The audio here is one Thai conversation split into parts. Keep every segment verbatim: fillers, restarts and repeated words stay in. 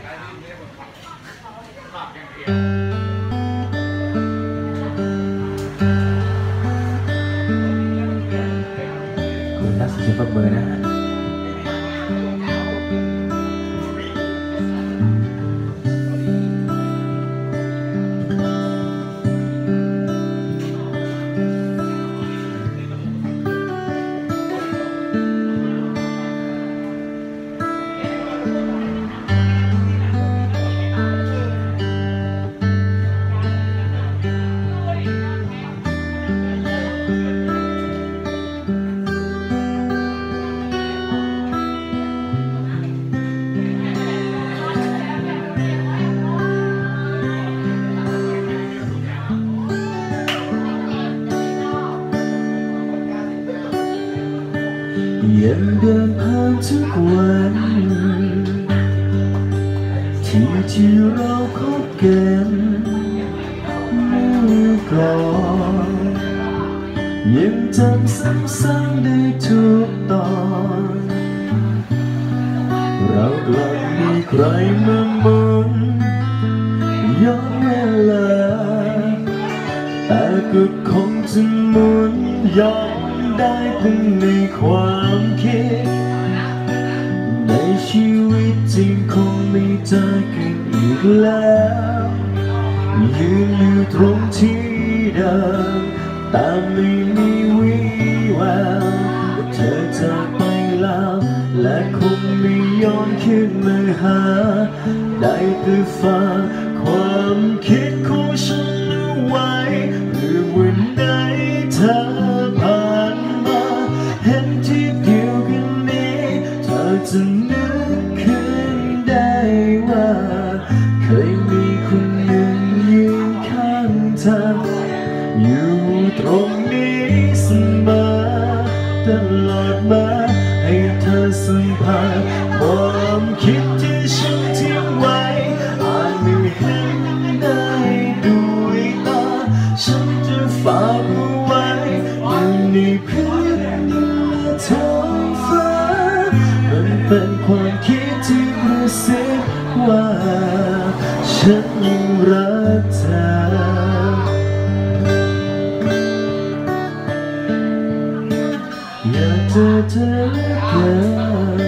คุณรักเสียงปรบมือนะฮะยังเดินผ่านทุกวันที่ที่เราคบกันเมื่อก่อนยังจำซ้ำๆได้ทุกตอนเรากลับมีใครมาหมุนย้อนเวลาแต่ก็คงจะหมุนย้อนได้เพียงในความคิดในชีวิตจริงคงไม่เจอกันอีกแล้วยืนอยู่ตรงที่เดิมแต่ไม่มีวี่แววเธอจากไปแล้วและคงไม่ย้อนขึ้นมาหาได้แต่ฝากความคิดของฉันเอาไว้เพื่อวันไหนเธอผ่านมาเห็นที่เดียวกันนี้เธอจะนึกขึ้นได้ว่าเคยมีคนหนึ่งยืนข้างเธออยู่ตรงนี้เสมอตลอดมาให้เธอสัมผัสความคิดที่ฉันทิ้งไว้อาจไม่เห็นได้ด้วยตาฉันจะฝากเอาไว้อยู่ในพื้นดินและท้องฟ้ามันเป็นความคิดที่รู้สึกว่าฉันยังรักเธออยากเจอเธอเหลือเกิน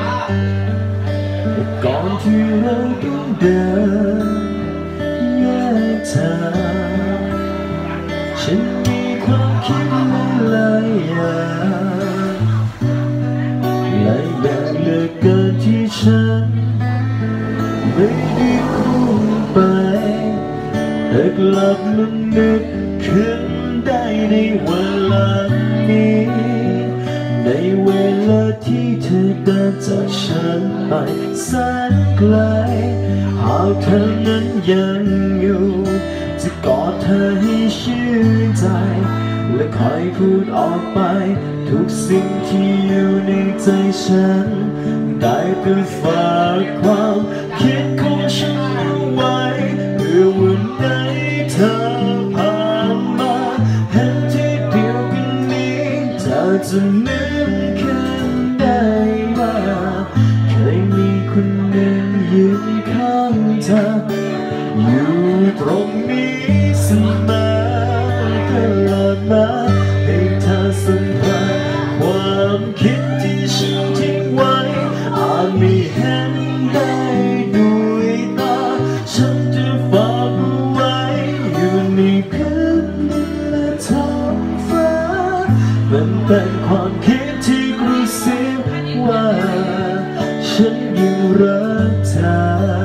แต่ก่อนที่เราต้องเดินแยกทางฉันมีความคิดหลายอย่างหลายอย่างเหลือเกินที่ฉันไม่ได้พูดไปแต่กลับมานึกขึ้นได้ในเวลานี้ในเวลาที่เธอเดินจากฉันไปแสนไกลหากเธอนั้นยังอยู่จะกอดเธอให้ชื่นใจและคอยพูดออกไปทุกสิ่งที่อยู่ในใจฉันได้แต่ฝากความคิดของฉันเอาไว้เพื่อวันไหนเธอผ่านมาเห็นที่เดียวกันนี้เธอจะนึกขึ้นได้ว่าเคยมีคนหนึ่งยืนข้างเธออยู่ตรงนี้เสมอตลอดมาให้เธอสัมผัสความคิดที่ฉันทิ้งไว้อาจไม่เห็นได้ด้วยตาฉันจะฝากเอาไว้อยู่ในพื้นดินและท้องฟ้ามันเป็นความคิดที่กระซิบว่าฉันยังรักเธอ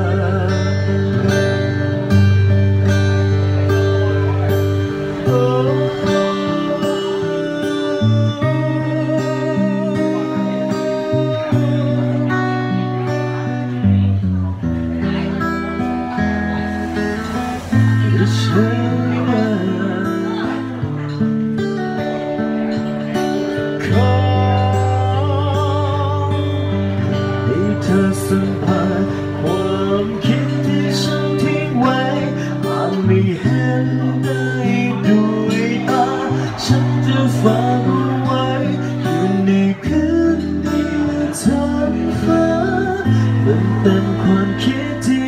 สัมผัสความคิดที่ฉันทิ้งไว้อาจไม่เห็นได้ด้วยตาฉันจะฝากเอาไว้อยู่ในพื้นดินและท้องฟ้ามันเป็นความคิดที่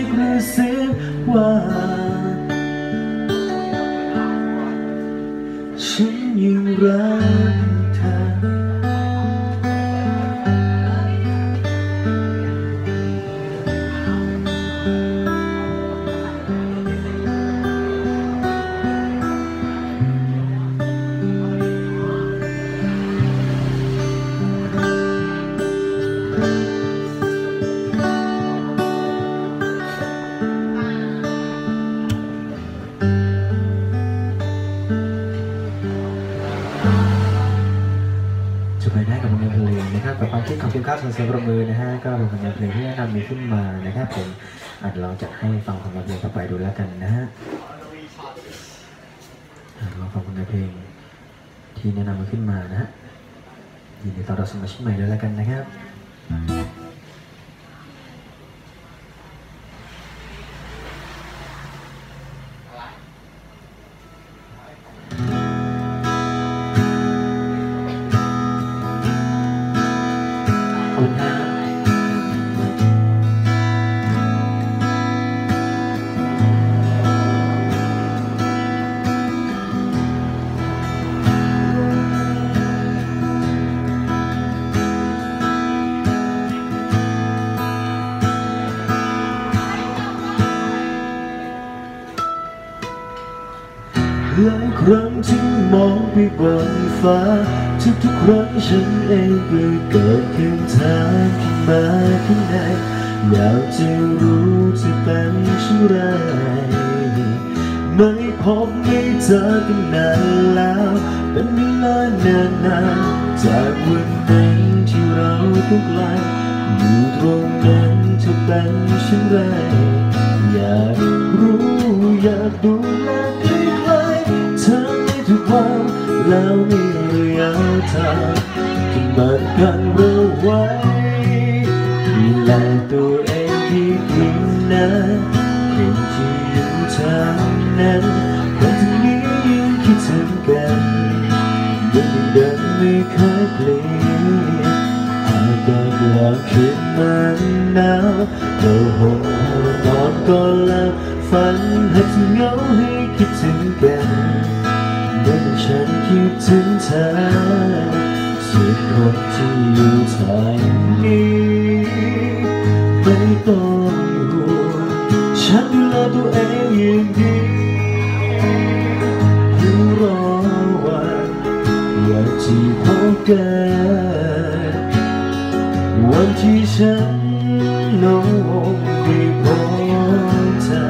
สียงปรบมือนะฮะก็เป็นผลงานเพลงที่แนะนำมีขึ้นมานะครับผมอาจเราจะให้ฟังผลงานเพลงต่อไปดูแล้วกันนะฮะเราฟังผลงานเพลงที่แนะนำมาขึ้นมานะฮะยินดีต้อนรับสมาชิกใหม่ด้วยแล้วกันนะครับหลายครั้งที่มองไปบนฟ้าทุกๆครั้งฉันเองก็เกิดขึ้นทางขึ้นมาข้างในอยากจะรู้จะเป็นเช่นไรไม่พบไม่เจอกันนานแล้วเป็นเวลานานๆจากวันนั้นที่เราต้องไกลอยู่ตรงนั้นจะเป็นเช่นไรอยากรู้อยากดูแลเธอในทุกวันแล้วมีระยะทางที่มันกันเราไว้ดูแลตัวเองที่ดีนะคนที่อยู่ทางนั้นคนที่นี้ยังคิดถึงกันยังเดินไม่เคยเปลี่ยนอากาศร้อนขึ้นมาหนาวเราห่มเรานอนก็หลับฝันให้เธอเหงาให้คิดถึงกันเมื่อฉันคิดถึงเธอสุดคนที่อยู่ทางนี้ไม่ต้องห่วงฉันดูแลตัวเองอย่างดีอยู่รอวันอยากที่พบกันวันที่ฉันน้องได้พบเธอ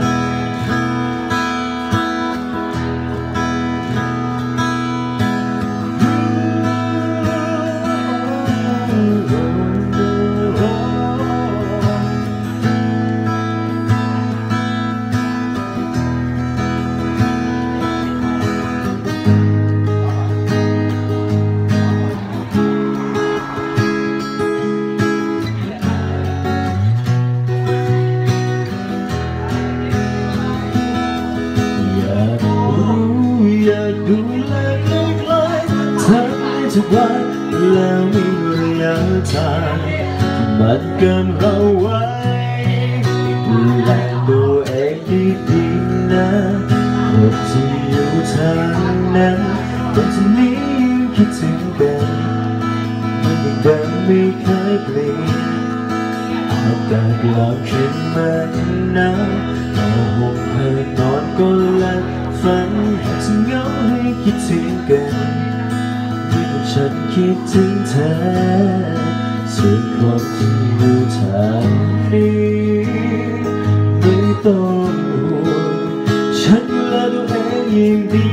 ดูแลใกล้ๆเธอทุกวันแล้วมีระยะทางที่มันเกินเราไว้ดูแลตัวเองดีๆนะคนที่อยู่ทางนั้นคนที่นี้คิดถึงกันมันยังเดิมไม่เคยเปลี่ยนอากาศร้อนขึ้นมาหนาวเอาห่มให้นอนก็หลับฝันให้เธอเหงาให้คิดถึงกันเมื่อฉันคิดถึงเธอส่วนคนที่อยู่ทางนี้ไม่ต้องห่วงฉันดูแลตัวเองอย่างดี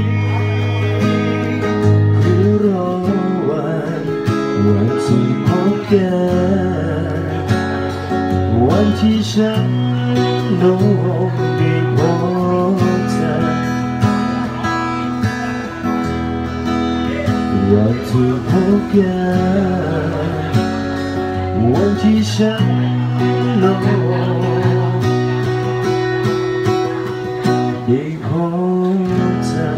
คือรอวันวันที่พบกันวันที่ฉันน้องได้พบเธอวันที่พบกันวันที่ฉันน้องได้พบเธอ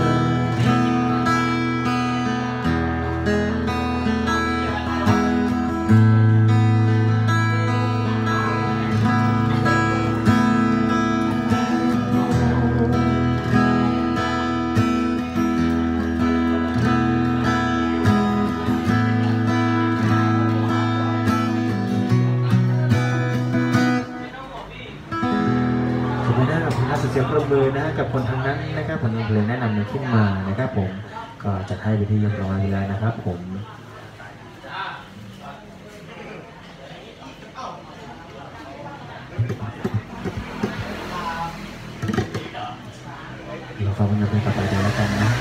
เสียงปรบมือนะกับคนทางนั้นนะครับผลงานเพลงแนะนำมาขึ้นมานะครับผมก็จัดให้ไปที่เรียบร้อยแล้วนะครับผมเราฟังผลงานเพลงต่อไปกันแล้วกันนะ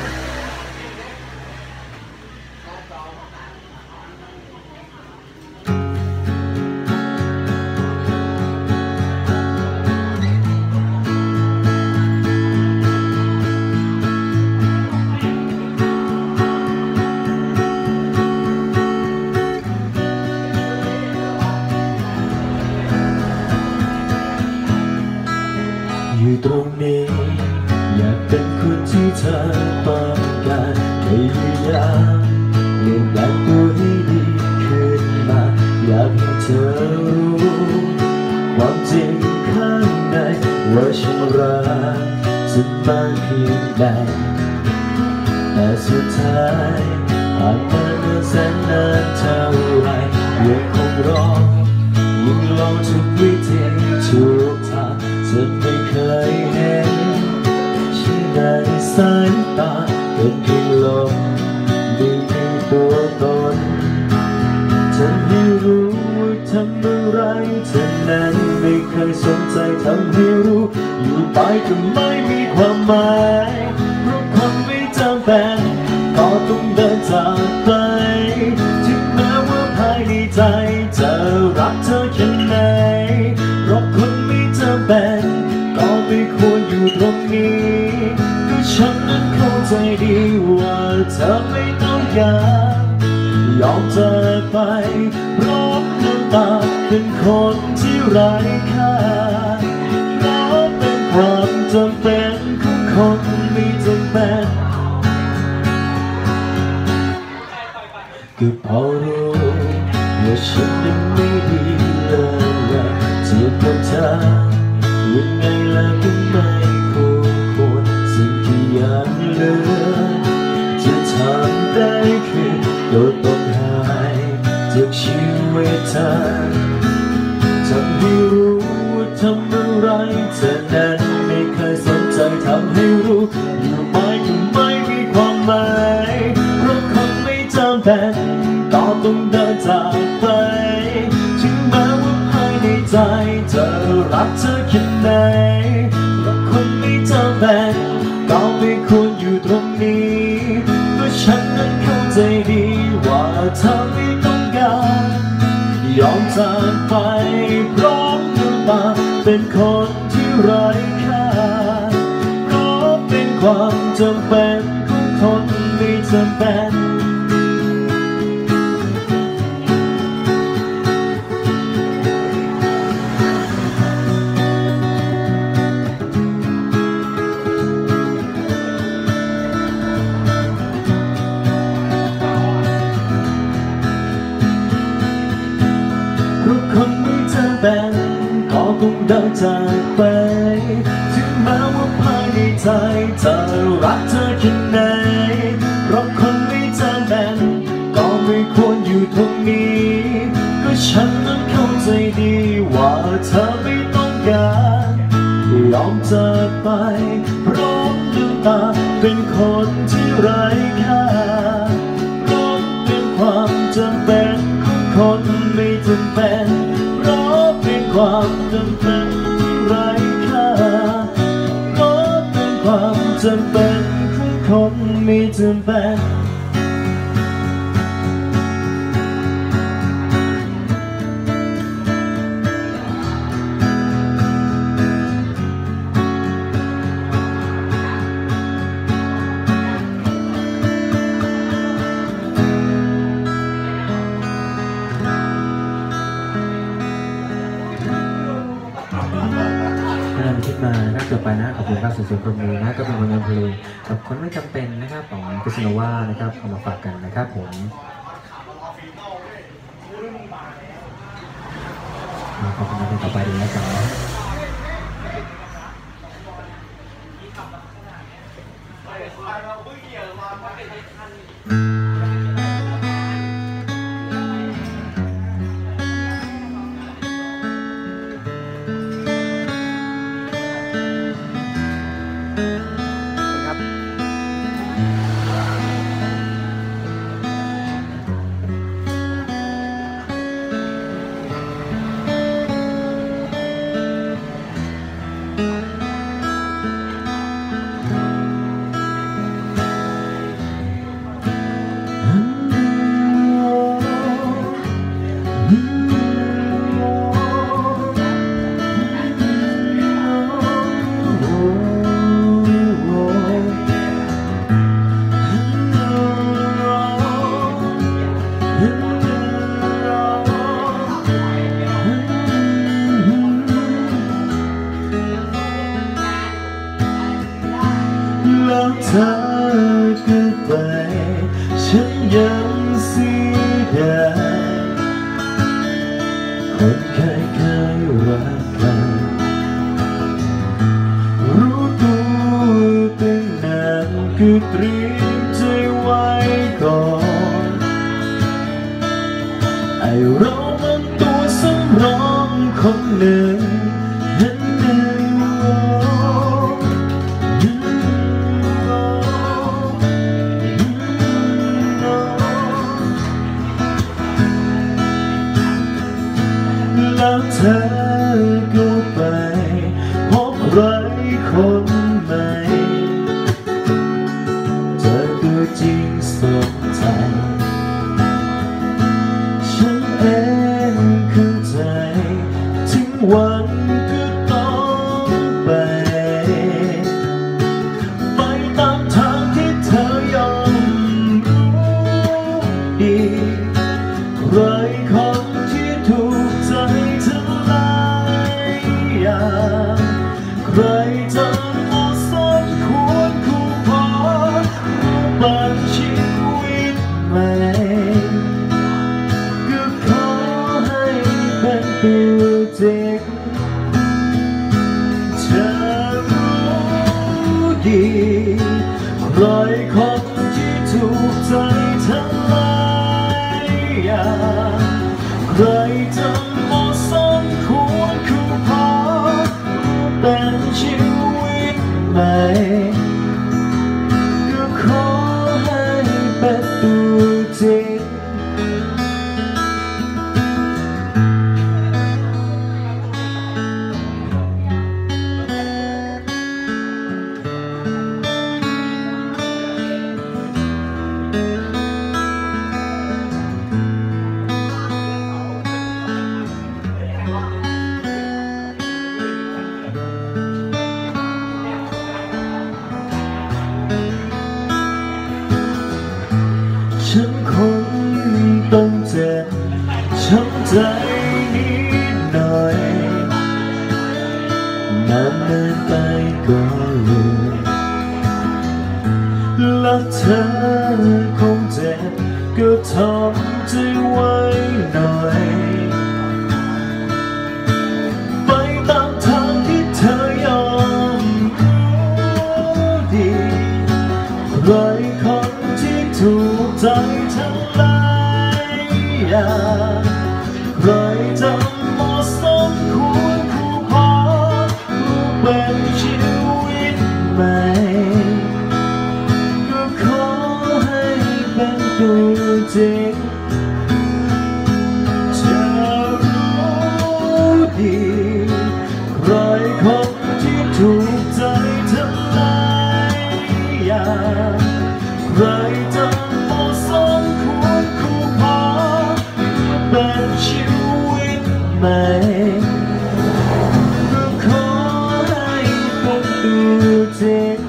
ตรงนี้อยากเป็นคนที่เธอต้องการพยายามเปลี่ยนแปลงตัวให้ดีขึ้นมาอยากให้เธอรู้ความจริงข้างในว่าฉันรักเธอมากเพียงใดแต่สุดท้ายผ่านมาเมื่อแสนนานเท่าไรยังคงรอยิ่งลองทุกวิธีทุกทางฉันไม่เคยเห็นฉันในสายตาเป็นเพียงลมไม่มีตัวตนฉันไม่รู้ว่าทำอะไรเธอนั้นไม่เคยสนใจทำให้รู้อยู่ไปก็ไม่มีความหมายเพราะคนไม่จำเป็นก็ต้องเดินจากไปถึงแม้ว่าภายในใจจะรักเธอแค่ไหนเพราะคนไม่จำเป็นก็ไม่ควรอยู่ตรงนี้ก็ฉันนั้นเข้าใจดีว่าเธอไม่ต้องการยอมจากไปเพราะน้ำตาเป็นคนที่ไร้ค่าเพราะเป็นความจำเป็นของคนไม่จำเป็นก็พอรู้ว่าฉันนั้นไม่ดีเลยเทียบกับเธอยังไงล่ะก็ไม่คู่ควรสิ่งที่ยังเหลือจะทำได้คือโดนต้องหายจากชีวิตเธอทำให้รู้ว่าทำอะไรเธอนั้นไม่เคยสนใจทำให้รู้อยู่ไปก็ไม่มีความหมายเพราะคนไม่จำเป็นก็ต้องเดินจากไปถึงแม้ว่าภายในใจเธอรักเธอแค่ไหนเพราะคนไม่จำเป็นก็ไม่ควรอยู่ตรงนี้เพราะฉันนั้นเข้าใจดีว่าเธอไม่ต้องการยอมจากไปพร้อมน้ำตาเป็นคนที่ไร้ค่าเพราะเป็นความจำเป็นของคนไม่จำเป็นคนไม่จำเป็นก็ต้องเดินจากไปถึงแม้ว่าภายในใจจะรักเธอแค่ไหนเพราะคนไม่จำเป็นก็ไม่ควรอยู่ตรงนี้ก็ฉันนั้นเข้าใจดีว่าเธอไม่ต้องการยอมจากไปเพราะน้ำตาเป็นคนที่ไร้ค่าเพราะเป็นความจำเป็นของคนไม่จำเป็นเพราะเป็นความจำเป็นที่ไร้ค่าเพราะเป็นความจำเป็นของคนไม่จำเป็นคิดมานะครับต่อไปนะขอบคุณครับสุดๆตรงนี้นะก็เป็นผลงานเพลงกับคนไม่จำเป็นนะครับของคริสโนวานะครับเอามาฝากกันนะครับผมขอบคุณเพลงต่อไปดีแล้วกันนะเธอก็ไปฉันยังเสียดายคนเคยเคยรักกันรู้ตัวตั้งนานก็เตรียมใจไว้ก่อนไอ้เรามันตัวสำรองคนหนึ่งแล้วเธอก็ไปพบใครคนใหม่เจอตัวจริงสมใจฉันเองเข้าใจถึงวันก็ต้องไปไปตามทางที่เธอยอมรู้ดีใครคนที่ถูกใจใครจะมาสมควรคู่พอบันชีวิตใหม่ก็ขอให้เป็นตัวจริงเธอรู้ดีใครคนที่ถูกใจทั้งหลายอย่างใครจะมาสมควรคู่พอเป็นชีวิตใหม่ก็ขอให้เป็นตัวจริงฉันคงต้องเจ็บช้ำใจนิดหน่อยนานเดินไปก็ลืมและเธอคงเจ็บก็ทำใจไว้หน่อยไปตามทางที่เธอยอมรู้ดีใครคนที่ถูกใจทั้งหลายอย่างใครจะมาสมควรคู่พอเป็นชีวิตใหม่ก็ขอให้เป็นตัวจริงเธอรู้ดีใครคนที่ถูกใจทั้งหลายอย่างใครจะมาสมควรคู่พอเป็นชีวิตใหม่ก็ขอให้เป็นตัวจริง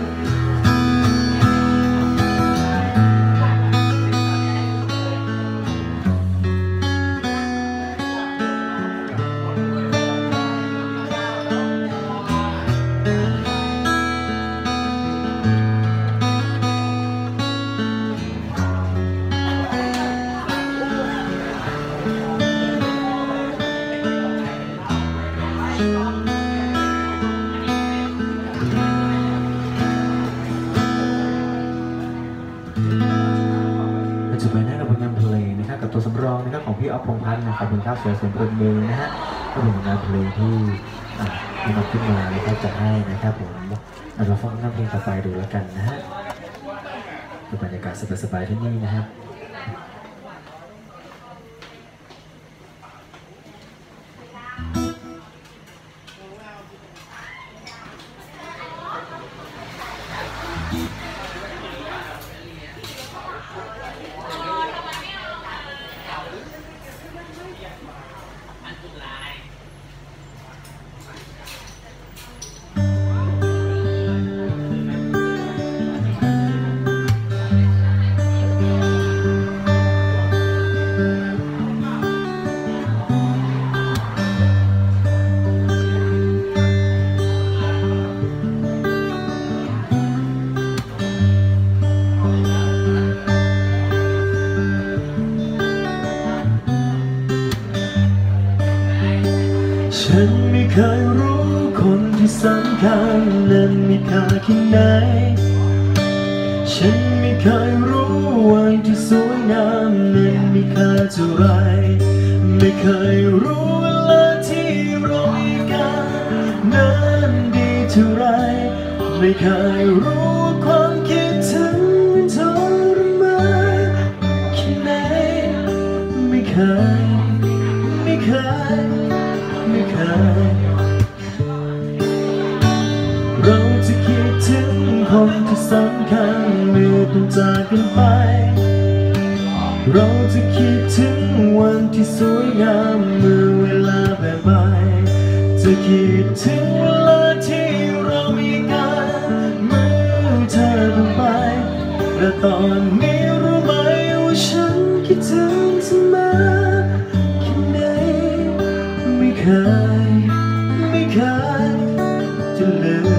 จะไปนั่งกับบทงานเพลงนะครับกับตัวสำรองนะครับของพี่อ๊อฟพงษ์พัฒน์นะครับเป็นข้าวเสือเสียงเพลงมือนะฮะก็เป็นงานเพลงที่มีมาขึ้นมาแล้วก็จะให้นะครับผมเราฟังงานเพลงต่อไปดูแล้วกันนะฮะดูบรรยากาศสบายๆที่นี่นะฮะฉันไม่เคยรู้คนที่สำคัญนั้นมีค่าแค่ไหนฉันไม่เคยรู้วันที่สวยงามนั้นมีค่าเท่าไรไม่เคยรู้เวลาที่เรามีกันนั้นดีเท่าไรไม่เคยรู้ความคิดถึงมันทรมานแค่ไหนไม่เคยไม่เคยไม่เคยเราจะคิดถึงคนที่สำคัญเมื่อต้องจากกันไปเราจะคิดถึงวันที่สวยงามเมื่อเวลาแบบใหม่จะคิดถึงเวลาที่เรามีกันเมื่อเธอต้องไปและตอนนี้รู้ไหมว่าฉันคิดถึงเธอมากแค่ไหนไม่เคยไม่เคยจะลืม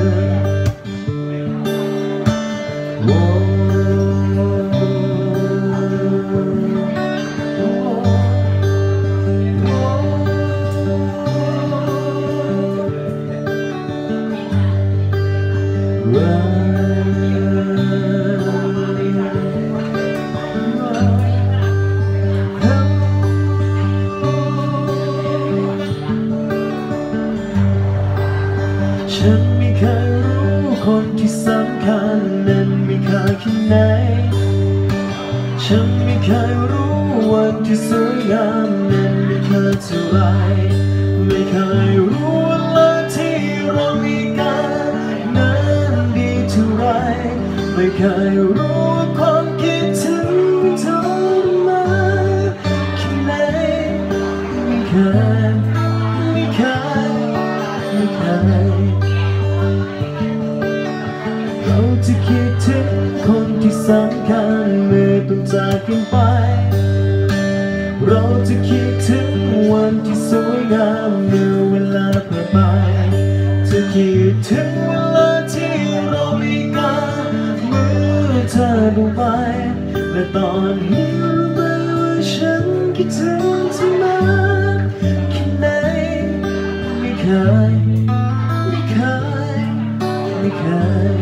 ฉันไม่เคยรู้คนที่สำคัญนั้นมีค่าแค่ไหนฉันไม่เคยรู้วันที่สวยงามนั้นมีค่าเท่าไรไม่เคยรู้เวลาที่เรามีกันนั้นดีเท่าไรไม่เคยรู้ความคิดถึงเธอมาแค่ไหนไม่เคยไม่เคยไม่เคยเราจะคิดถึงคนที่สำคัญเมื่อต้องจากกันไปเราจะคิดถึงวันที่สวยงามเมื่อเวลาผ่านไปจะคิดถึงเวลาที่เรามีกันเมื่อเธอดูไปและตอนนี้รู้ไหมว่าฉันคิดถึงเธอมากแค่ไหนไม่เคยไม่เคยไม่เคย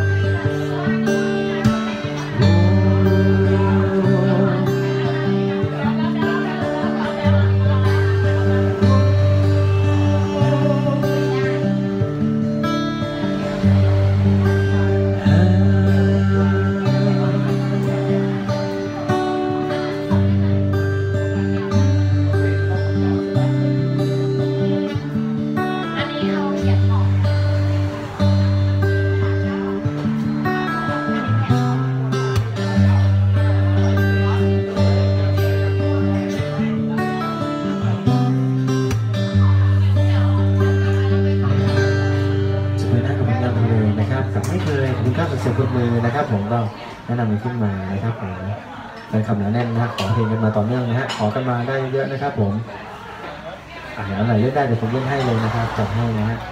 ไม่เคยคุณค่าเป็นเสียงปรบมือนะครับผมเราแนะนำมันขึ้นมานะครับผมเป็นคำหนาแน่นนะขอเพลงกันมาต่อเนื่องนะฮะขอกันมาได้เยอะนะครับผมอ่าอะไรเล่นได้เดี๋ยวผมเล่นให้เลยนะครับจัดให้นะฮะ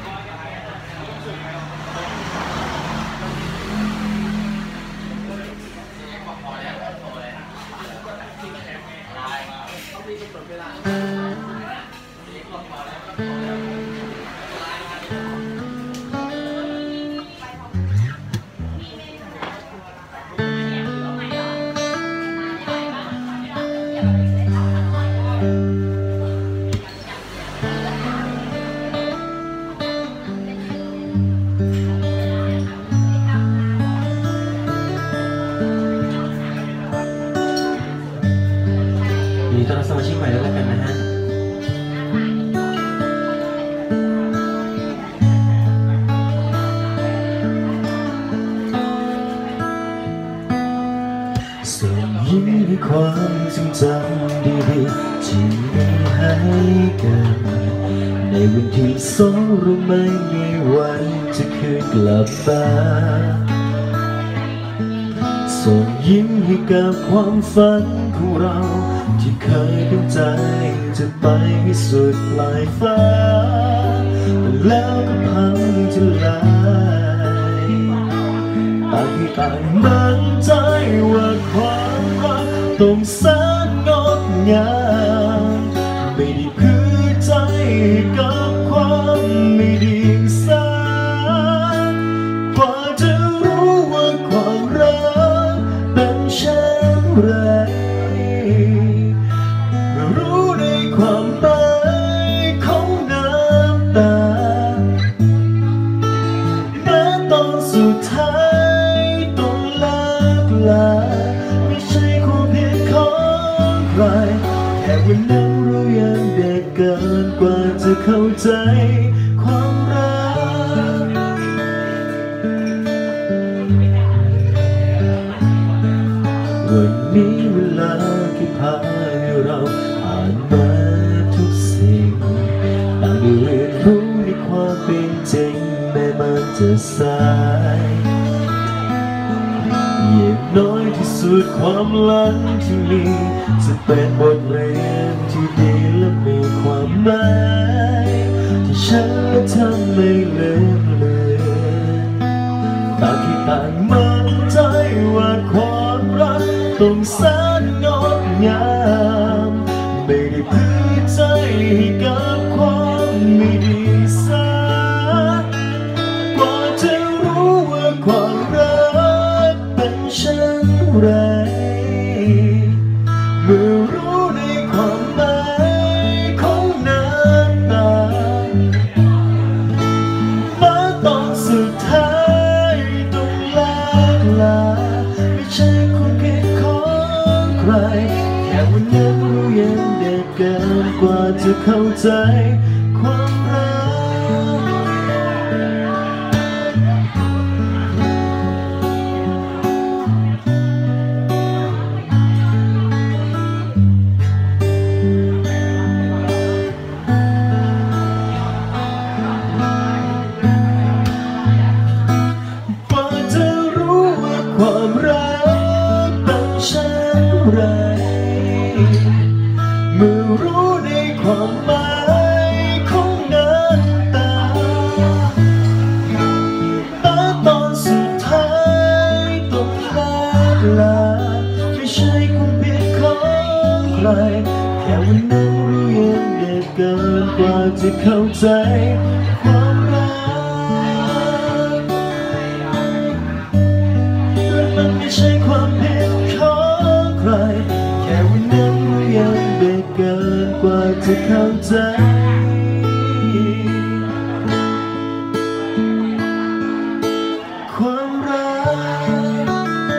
มีต้อนรับสมาชิกใหม่แล้วกันนะฮะส่งยิ้มให้ความทรงจำดีๆที่มีให้กันในวันที่สองเราไม่มีวันจะคืนกลับมาส่งยิ้มให้กับความฝันของเราที่เคยตั้งใจจะไปให้สุดปลายฟ้าแต่แล้วก็พังทลายต่างที่ต่างมั่นใจว่าความรักต้องแสนงดงามไม่ได้พื้นใจกับความความรักวันนี้เวลาที่พาให้เราผ่านมาทุกสิ่งต่างได้เรียนรู้ในความเป็นจริงแม้มันจะสายอย่างน้อยที่สุดความรักที่มีจะเป็นบทเรียนที่ดีและมีความหมายที่ฉันและเธอไม่ลืมเลือนต่างที่ต่างมั่นใจว่าความรักต้องแสนงดงามไม่ได้พื้นใจให้กับความไม่ดีสักกว่าจะรู้ว่าความรักเป็นเช่นไรเมื่อรู้ในความหมายของน้ำตามาตอนสุดท้ายต้องลาลาไม่ใช่ความผิดของใครแค่วันนั้นรู้ยังเด็กเกินกว่าจะเข้าใจความรักความรักเป็นเช่นไรเมื่อรู้ในความหมายของน้ำตาแต่ตอนสุดท้ายต้องลาลาไม่ใช่ความผิดของใครแค่วันนั้นรู้ยังเด็กเกินกว่าจะเข้าใจความรักไม่ใช่ความผิดของใครแค่วันนั้นรู้ยังเด็กเกินกว่าจะเข้าใจความรัก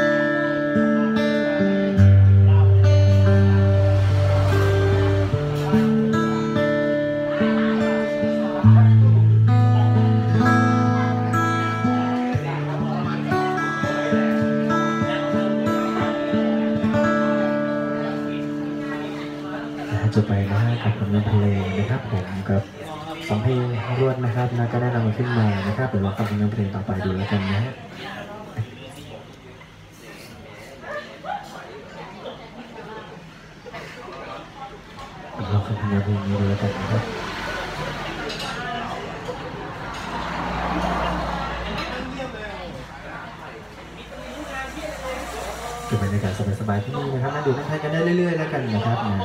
จะไปนะกับผลงานเพลงนะครับผมกับสองเพลงรวดนะครับนะก็ได้นำมาขึ้นมานะครับเดี๋ยวเราฟังผลงานเพลงต่อไปดูแล้วกันนะฮะเราฟังผลงานเพลงนี้ดูแล้วกันนะครับเป็นบรรยากาศสบายๆที่นี่นะครับมาดูนั่งทานกันได้เรื่อยๆแล้วกันนะครับนะ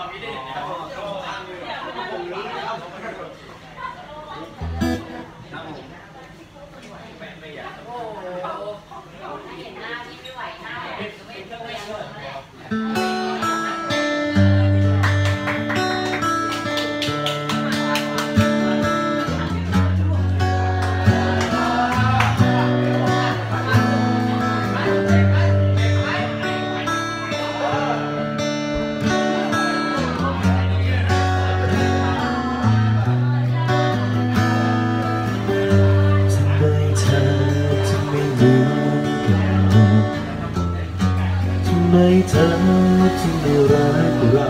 ไม่เธอที่ไม่รักเรา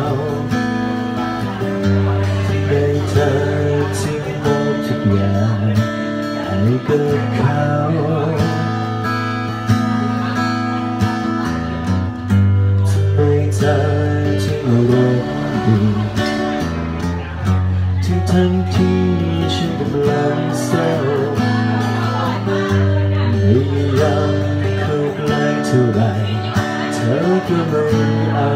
ที่ไม่เธอที่มองทุกอย่างให้กับเขาที่ไม่เธอที่รักดีที่ทั้งที่ฉันกำลังเศร้าไม่ยังเข้าใกล้เท่าไรเธอก็ไม่เอา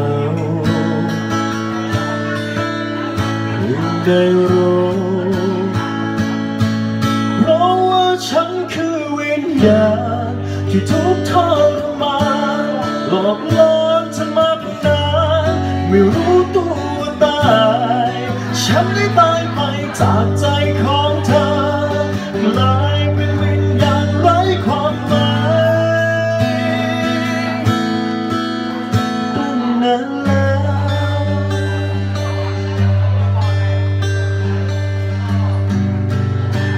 ได้รู้เพราะว่าฉันคือวิญญาณที่ทุกข์ทรมานหลอกล่อเธอมาตั้งนานไม่รู้ตัวตายฉันได้ตายไปจากใจของเธอกลายเป็นวิญญาณไร้ความหมายนั้นแล้ว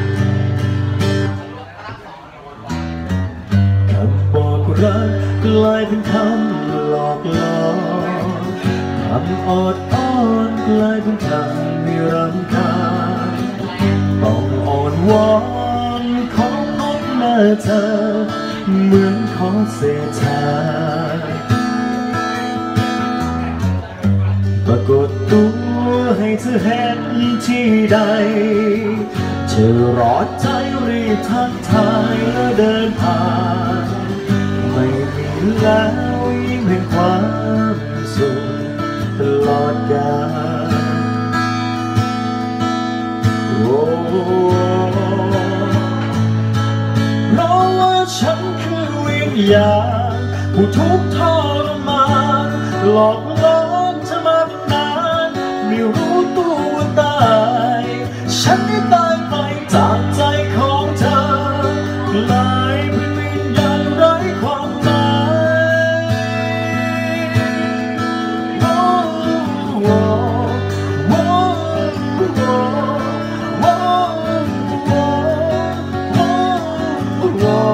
ายเป็นคำหลอกหลอกคำออดอ้อนกลายเป็นคำมีรำคาญต้องอ่อนวอนขอพบหน้าเธอเหมือนขอเศษชาปรากฏตัวให้เธอเห็นที่ใดเธอรอใจรีบทักทายและเดินผ่านไม่มีแล้วยิ้มแห่งความสุขตลอดกาลโอ้เพราะว่าฉันคือวิญญาณผู้ทุกข์ทรมานหลอกล่อเธอมาเป็นนานไม่รู้ตัวตายฉันได้ตายไปจากใจของเธอกลายเป็นวิญญาณไร้ความหมายโอ้โอ้โอ้โอ้โอ้โอ้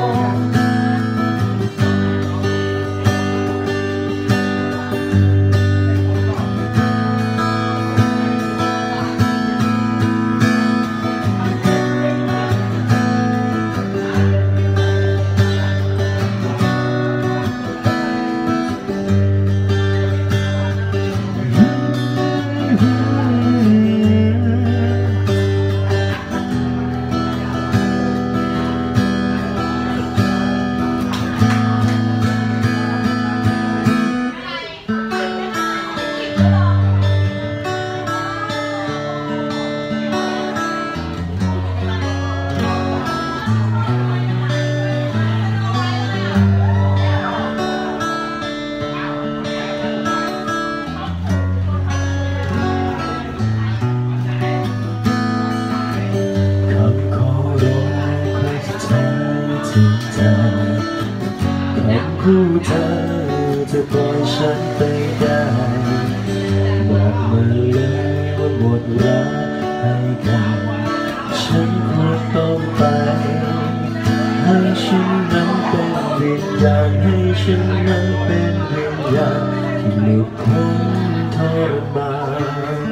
ผู้เธอจะปล่อยฉันไปได้บอกมาเลยว่าหมดรักให้กันฉันควรต้องไปให้ฉันนั้นเป็นวิญญาณให้ฉันนั้นเป็นวิญญาณที่หลุดพ้นทรมาน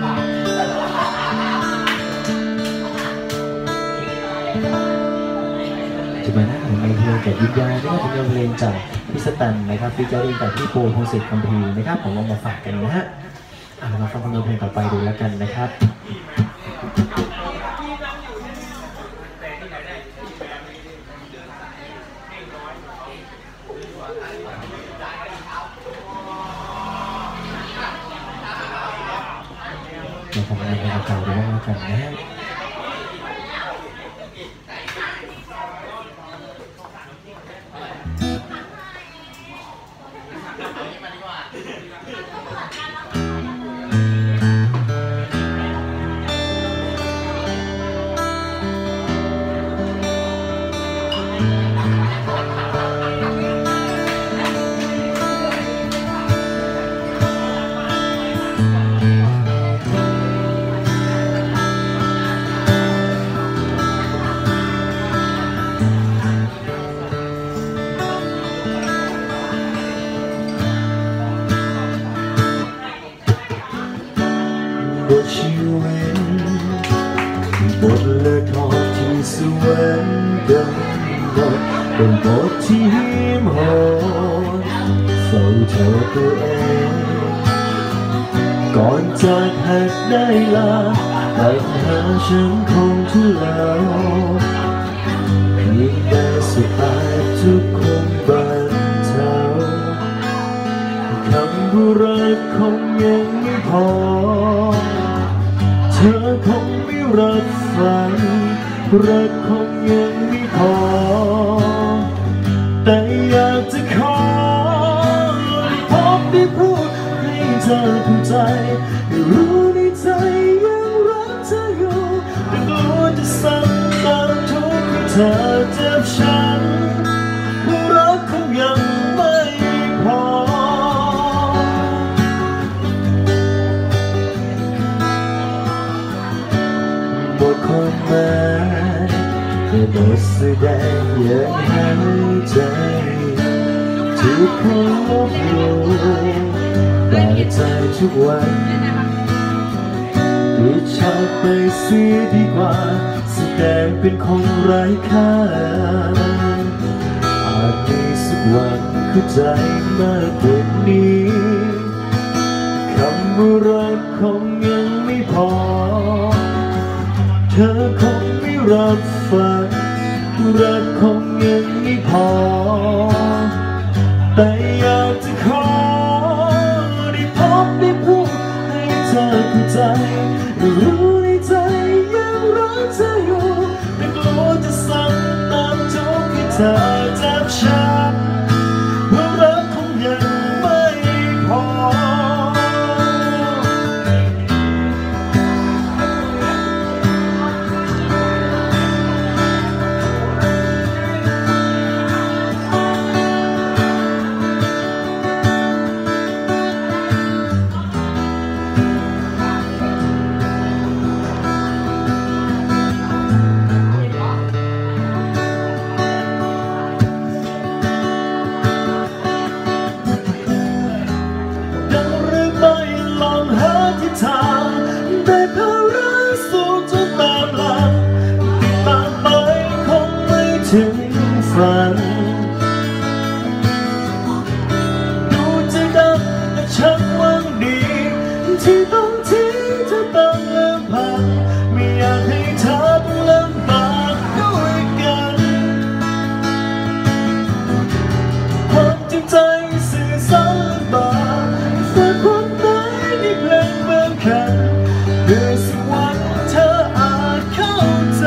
จะมานั่งในเพลงกับวิญญาณนี่ก็เป็นเพลงจากพี่สแตนนะครับพี่เจอรี่กับพี่โปพงศิษฐ์คัมภีร์นะครับผมเอามาฝากกันนะฮะอ่ะเรามาฟังเพลงต่อไปดูแล้วกันนะครับเราฟังเพลงเก่าๆดูแล้วกันนะฮะบทชีวิตบทเลือดทอดที่สวรรค์กันหมดเป็นบทที่หิมโหดเฝ้าโทษตัวเองก่อนจากหากได้ลาปัญหาฉันคงทุเลาเพียงได้สุดท้ายทุกคงบรรเทาคำว่ารักคงยังไม่พอเธอคงไม่รับฟังรักคงยังไม่พอแต่อยากจะขอพบได้พูดให้เธอเข้าใจรู้ในใจยังรักเธออยู่แต่กลัวจะซ้ำเติมทุกข์ให้เธอเจ็บช้ำรักคงยังไม่พอหมดความหมายแต่บทแสดงยังหายใจทุกคนลบหลู่แต่ใจทุกวันดูชอบไปเสียดีกว่าแสดงเป็นคนไร้ค่าอาจมีสักวันเข้าใจมากกว่านี้คำว่ารักคงยังไม่พอเธอคงไม่รับฟังรักคงยังไม่พอแต่อยากจะขอได้พบได้พูดให้เธอเข้าใจรู้ในใจยังรักเธออยู่แต่กลัวจะซ้ำตามทุกที่เธอจากฉันว่ารักคงยังไม่พอทางแต่ภาระสูงจนตามหลังติดตามไปคงไม่ถึงฝันดูจะดังแต่ฉันหวังดีที่ต้องทิ้งเธอต้องลำพังไม่อยากให้เธอต้องลำบากด้วยกันความจริงใจสื่อสารบาแต่ความหมายในเพลงเมื่อคันเพื่อสักวันเธออาจเข้าใจ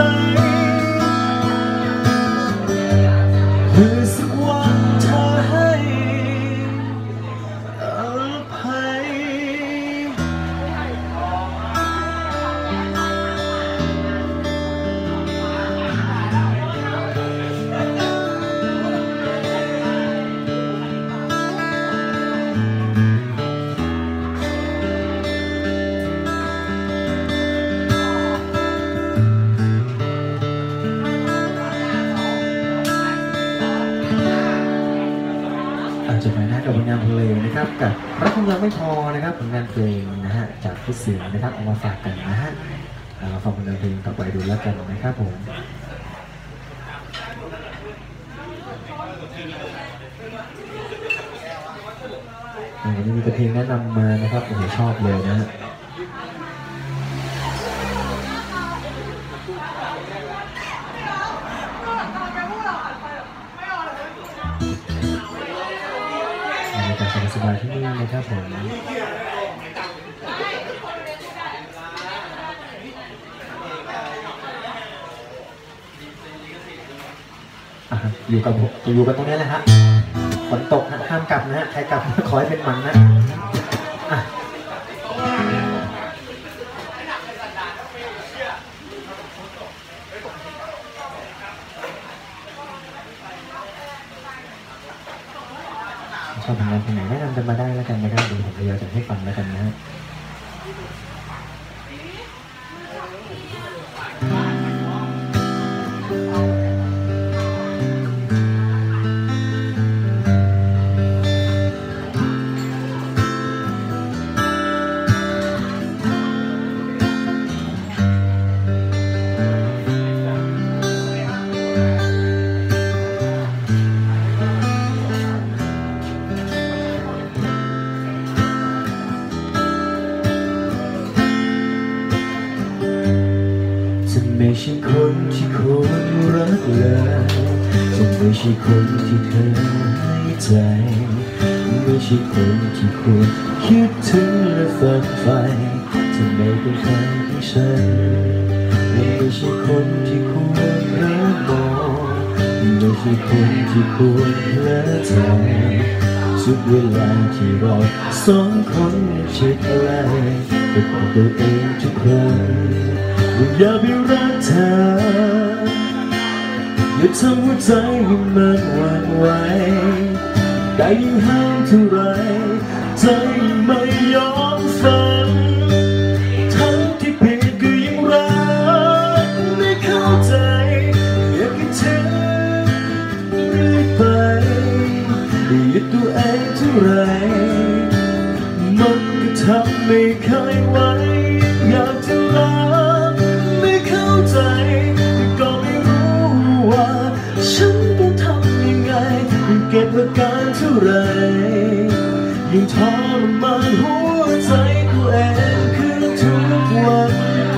เพื่อสักวันเธอให้อภัยจบไปนะกับผลงานเพลงนะครับกับรักคงยังไม่พอนะครับผลงานเพลงนะฮะจากพี่เสียงนะครับเอามาฝากกันนะฮะเราฟังผลงานเพลงต่อไปดูแล้วกันนะครับผมวันนี้มีเพลงแนะนำมานะครับผมชอบเลยนะฮะสบายที่นี่นะครับผมอยู่กับอยู่กันตรงนี้แหละฮะฝนตกนะห้ามกลับนะฮะใครกลับขอให้เป็นมันนะชอบผลงานเพลงไหนแนะนำกันมาได้แล้วกันนะครับเดี๋ยวผมจะยาวจะให้ฟังแล้วกันนะฮะไม่ใช่คนที่คุณรักเลยจะไม่ใช่คนที่เธอให้ใจไม่ใช่คนที่คุณคิดถึงและฝันใฝ่จะไม่เป็นใครที่ฉันไม่ใช่คนที่ควรรักมองไม่ใช่คนที่ควรละใจสุดเวลาที่เราสองคนชิดอะไรแต่บอกตัวเองทุกครั้งอย่าไปรักเธออย่าทำหัวใจให้มันหวั่นไหวได้ยิ่งห้ามเท่าไรใจไม่ยอมฟังทั้งที่ผิดก็ยังรักไม่เข้าใจอยากให้เธอเรื่อยไปหยุดาไรยิ่งทรมานหัวใจตัวเองขึ้นทุกวัน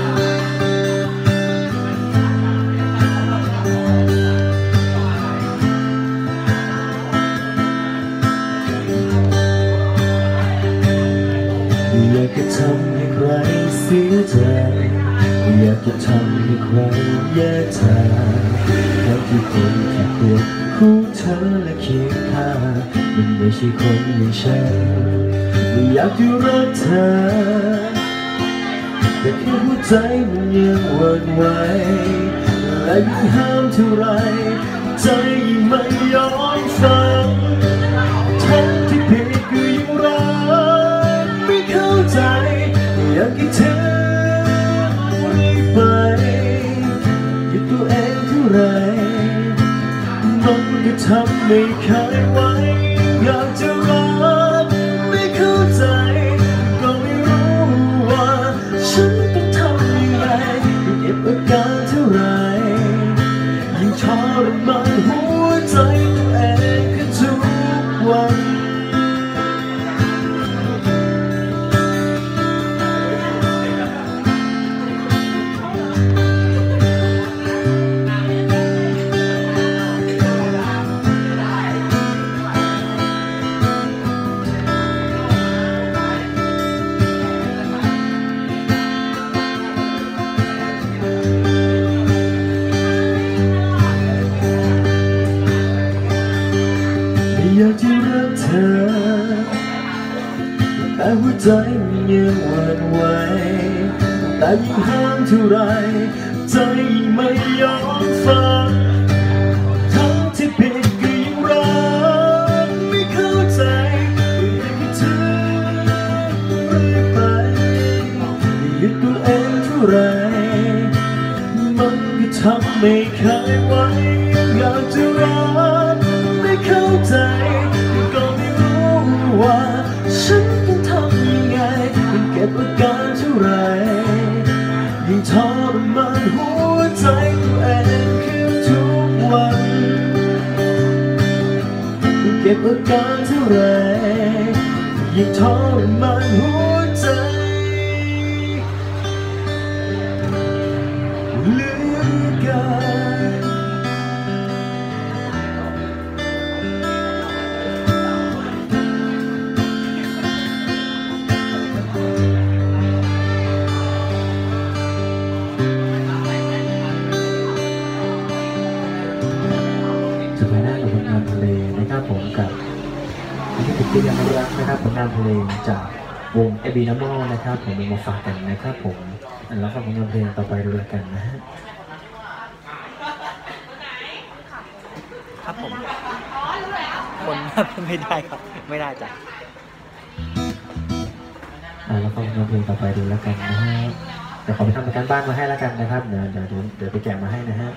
อยากจะทำให้ใครเสียใจอยากจะทำให้ใครแย่ทางทั้งที่คนที่ควรคู่เธอและเคียงข้างมันไม่ใช่คนอย่างฉันไม่อยากจะรักเธอแต่แค่หัวใจมันยังหวั่นไหวและยิ่งห้ามเท่าไรใจยิ่งไม่ยอมฟังทั้งที่ผิดก็ยังรักไม่เข้าใจอยากให้เธอไปหยุดตัวเองเท่าไรมันก็ทำไม่เคยไหวอยากจะรักไม่เข้าใจก็ไม่รู้ว่าฉันต้องทำยังไงเก็บอาการเท่าไรยิ่งทรมานหัวใจตัวเองขึ้นทุกวันอยากจะรักเธอแต่หัวใจมันยังหวั่นไหวแต่ยิ่งห้ามเท่าไรใจยิ่งไม่ยอมฟังทั้งที่ผิดก็ยังรักไม่เข้าใจอยากให้เธอเรื่อยไปหยุดตัวเองเท่าไรมันก็ทำไม่เคยไหวอยากจะรักไม่เข้าใจก็ไม่รู้ว่าฉันต้องทำยังไงมันเก็บอาการเท่าไรยิ่งทรมานหัวใจตัวเองขึ้นทุกวันมันเก็บอาการเท่าไรยิ่งทรมานหัวใจเหลือเกินสุดท้ายหน้ากับผลงานเพลงนะครับผมกับที่ติดยังรักนะครับผลงานเพลงจากวงเอบีนามอลนะครับผมมาฝากกันนะครับผมแล้วฟังผลงานเพลงต่อไปด้วยกันนะฮะครับผมคนครับไม่ได้ครับไม่ได้จ้ะแล้วฟังผลงานเพลงต่อไปดูแล้วกันนะฮะเดี๋ยวขอไปทำการบ้านมาให้แล้วกันนะครับเดี๋ยวเดี๋ยวเดี๋ยวไปแกะมาให้นะฮะ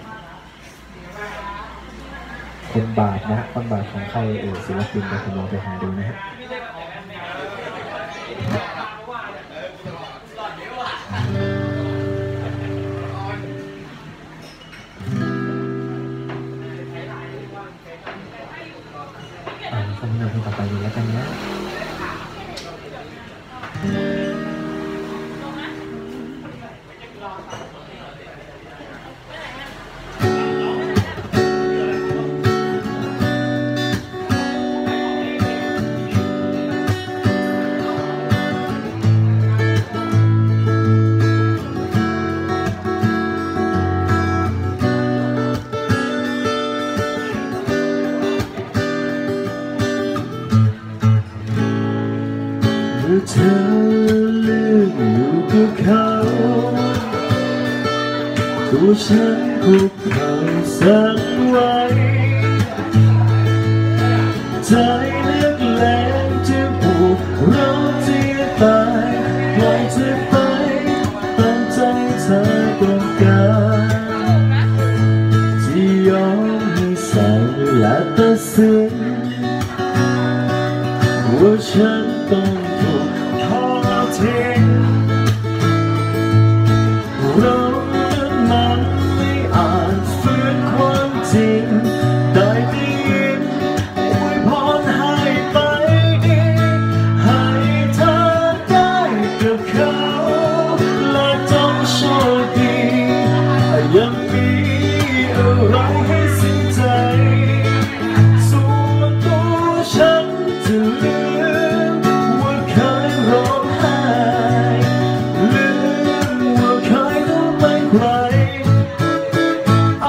คนบาทนะคนบาทของใครเออศิลปินเดี๋ยวผมลองไปหาดูนะฮะอ่าฟังผลงานเพลงต่อไปดูแล้วกันนะเธอเลือกอยู่กับเขาตัวฉันคุกเข่าสั่งไว้ใจเลือกแรงจะผูกเราที่ตายปล่อยเธอไปตามใจเธอต้องการที่ยอมให้สั่งและตัดสินว่าฉันต้องเรานั้นมันไม่อาจฝืนความจริงได้ได้ยินอวยพรให้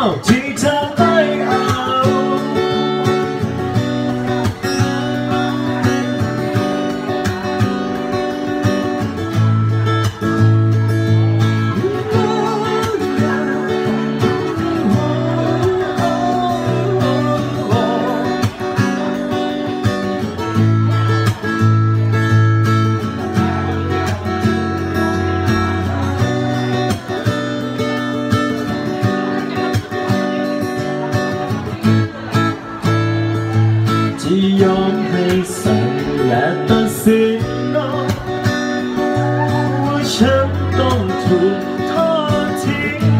ที่เธอไม่เอาที่ยอมให้สั่งและตัดสินว่าฉันต้องถูกทอดทิ้ง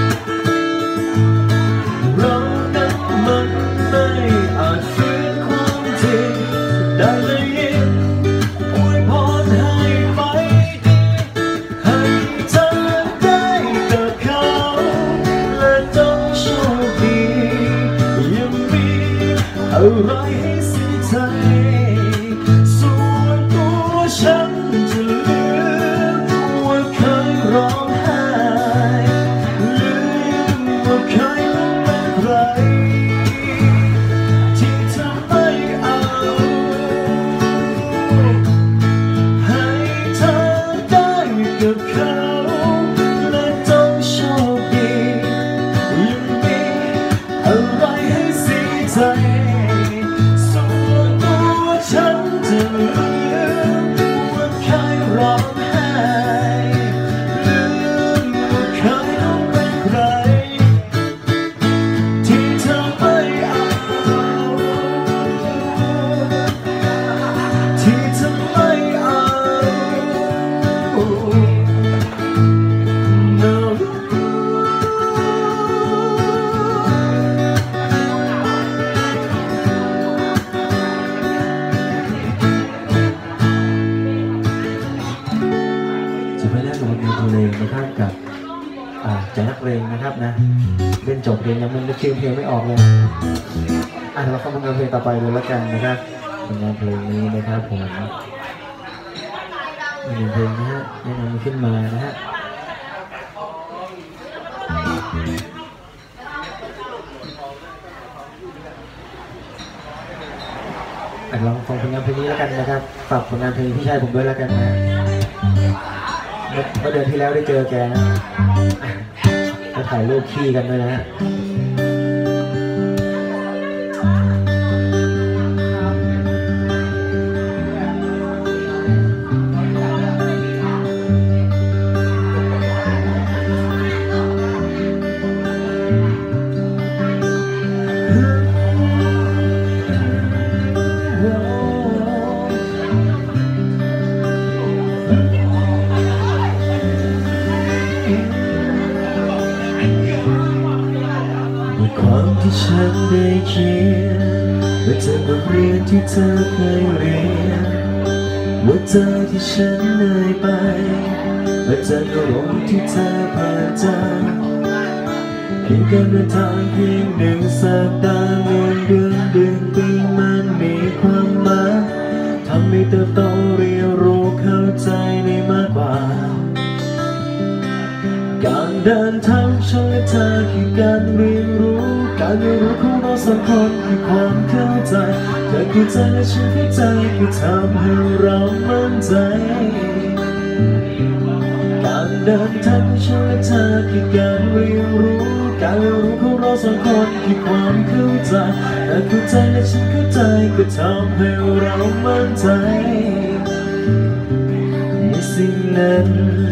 เรานั้นมันไม่อาจฝืนความจริงได้เลยยิ้มอวยพรให้ไปดีให้เธอได้กับเขาและต้องโชคดียังมีอะไรให้ใจส่วนตัวฉันจะลืมว่าเคยร้องไห้ลืมว่าเคยเป็นใครที่เธอไม่เอาให้เธอได้กับเขาและต้องโชคดียังมีอะไรให้เสียใจฉันจะลืมว่าเคยร้องไห้ลืมว่าเคยต้องเป็นใครที่เธอไม่เอาที่เธอไม่เอาจะไปแรกกับบทเพลงนะครับกับใจนักเพลงนะครับนะเล่นจบเพลงยังไม่ได้ชื่อเพลงไม่ออกเลยอ่ะเราเข้าผลงานเพลงต่อไปเลยแล้วกันนะครับผลงานเพลงนี้นะครับผมมีหนึ่งเพลงนะฮะแนะนำขึ้นมานะฮะลองฟังผลงานเพลงนี้แล้วกันนะครับฝากผลงานเพลงพี่ชายผมด้วยแล้วกันนะเมื่อเดือนที่แล้วได้เจอแกนะก็ถ่ายรูปขี้กันด้วยนะฮะความที่ฉันได้เขียนว่าเธอบทเรียนที่เธอเคยเรียนว่าเธอที่ฉันเหนื่อยไปว่าเธอก็ลงที่เธอผ่านใจเพียงการเดินทางเพียงหนึ่งสัปดาห์เงินเดือนเดือนปีมันมีความหมายทำให้เติบโตเรียนรู้เข้าใจได้มากกว่าการเดินทางฉันและเธอคือการเรียนรู้การเรียนรู้ของเราสองคนคือความเข้าใจเธอเข้าใจและฉันเข้าใจคือทำให้เรามั่นใจการเดินทางฉันและเธอคือการเรียนรู้การเรียนรู้ของเราสองคนคือความเข้าใจเธอเข้าใจและฉันเข้าใจก็ทำให้เรามั่นใจในสิ่งนั้น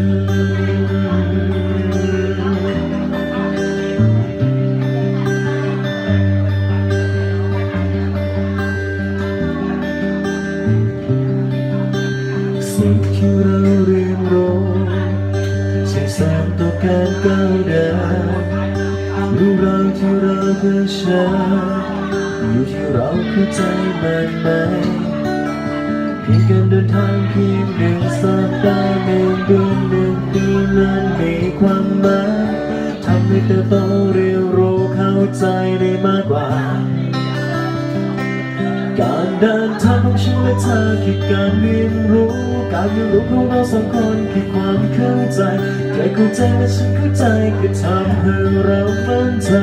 สิ่งที่เราเรียนรู้สิ่งสารต่อการก้าวเดินรู้เราที่เราเพื่อฉันอยู่ที่เราเข้าใจมันไหมเพียงการเดินทางเพียงหนึ่งสัปดาห์หนึ่งเดือนหนึ่งปีมันมีความหมายทำให้เติบโตเรียนรู้เข้าใจได้มากกว่าการเดินทางของฉันและเธอคือการเรียนรู้การเรียนรู้ของเราสองคนคือความเข้าใจแค่เข้าใจและฉันเข้าใจก็ทำให้เรามั่นใจ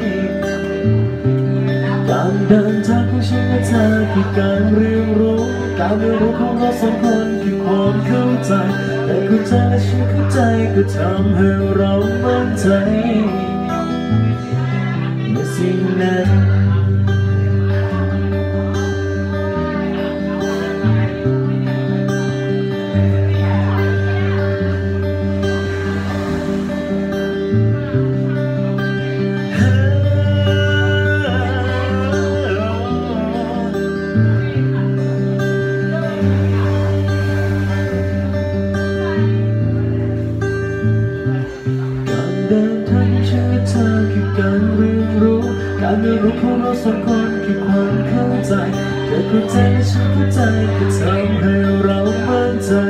การเดินทางของฉันและเธอคือการเรียนรู้การเรียนรู้ของเราสองคนคือความเข้าใจแค่เข้าใจและฉันเข้าใจก็ทำให้เรามั่นใจในสิ่งนั้นเดินทางของฉันและเธอคือการเรียนรู้การเรียนรู้ของเราสองคนคือความเข้าใจแค่เข้าใจและฉันเข้าใจก็ทำให้เรามั่นใจ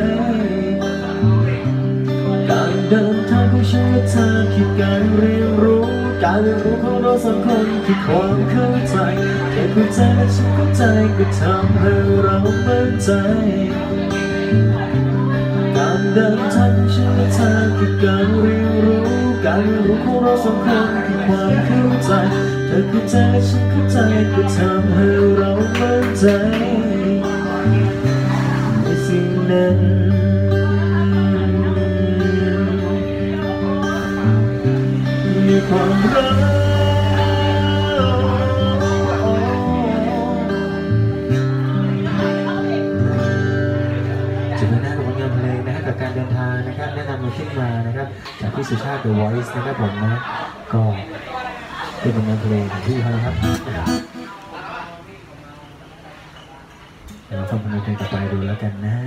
การเดินทางของฉันและเธอคือการเรียนรู้การเรียนรู้ของเราสองคนคือความเข้าใจแค่เข้าใจและฉันเข้าใจก็ทำให้เรามั่นใจการเดินทางของฉันและเธอคือการเรียนรู้การเรียนรู้ของเราสองคนคือความเข้าใจเธอเข้าใจและฉันเข้าใจก็ทำให้เรามั่นใจในสิ่งนั้นมีความรักจุดหน้าของงานเพลงนะครับกับการเดินทางนะครับแนะนำมาขึ้นมานะครับจากพี่สุชาติ The Voice นะครับผมนะก็เป็นงานเพลงของพี่เขานะครับเราฟังเพลงต่อไปดูแล้วกันนะ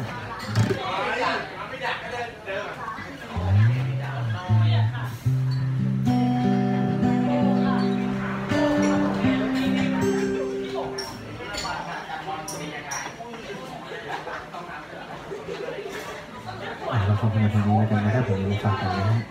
เราฟังเพลงนี้แล้วกันนะครับผมมาฟังกันนะฮะ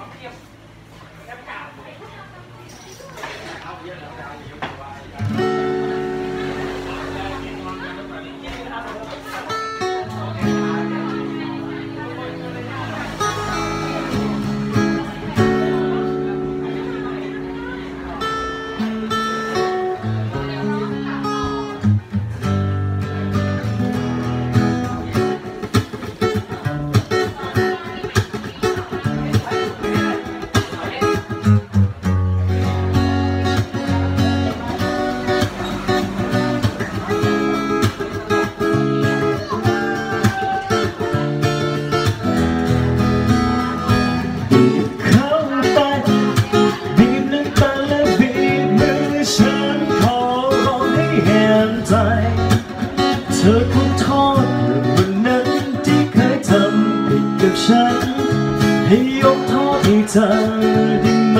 เธอคงโทษเรื่องวันนั้นที่เคยทำผิดกับฉันให้ยกโทษให้เธอได้ไหม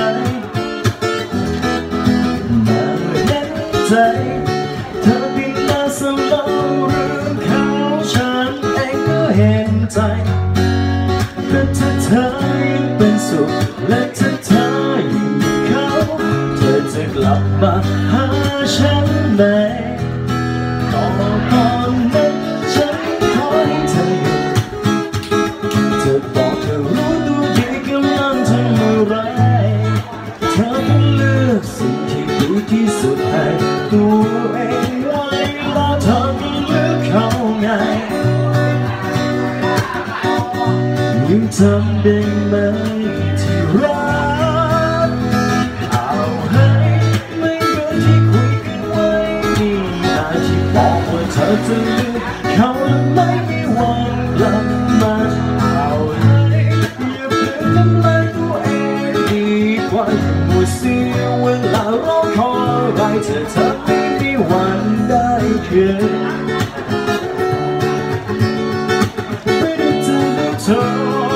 มาเห็นใจเธอเพียงมาสเล่าเรื่องเขาฉันเองก็เห็นใจแต่ถ้าเธอยังเป็นสุขและถ้าเธอยังมีเขาเธอจะกลับมาหาฉันไหมก่อนนั้นฉันขอให้เธออยู่เธอบอกเธอรู้ตัวดีกำลังทำอะไรเธอต้องเลือกสิ่งที่ดีที่สุดให้ตัวเองไว้แล้วเธอก็เลือกเขาไงยังจำได้ไหมที่รักเอาให้ไม่เหมือนที่คุยกันไว้นี่นาที่บอกว่าเธอจะเลือกเขาและไม่มีวันกลับมาเอาให้อย่าเปลี่ยนทำลายตัวเองดีกว่าอย่ามัวเสียเวลารอคอยอะไรเธอเธอไม่มีวันได้คืนไม่ได้เจอกับเธอ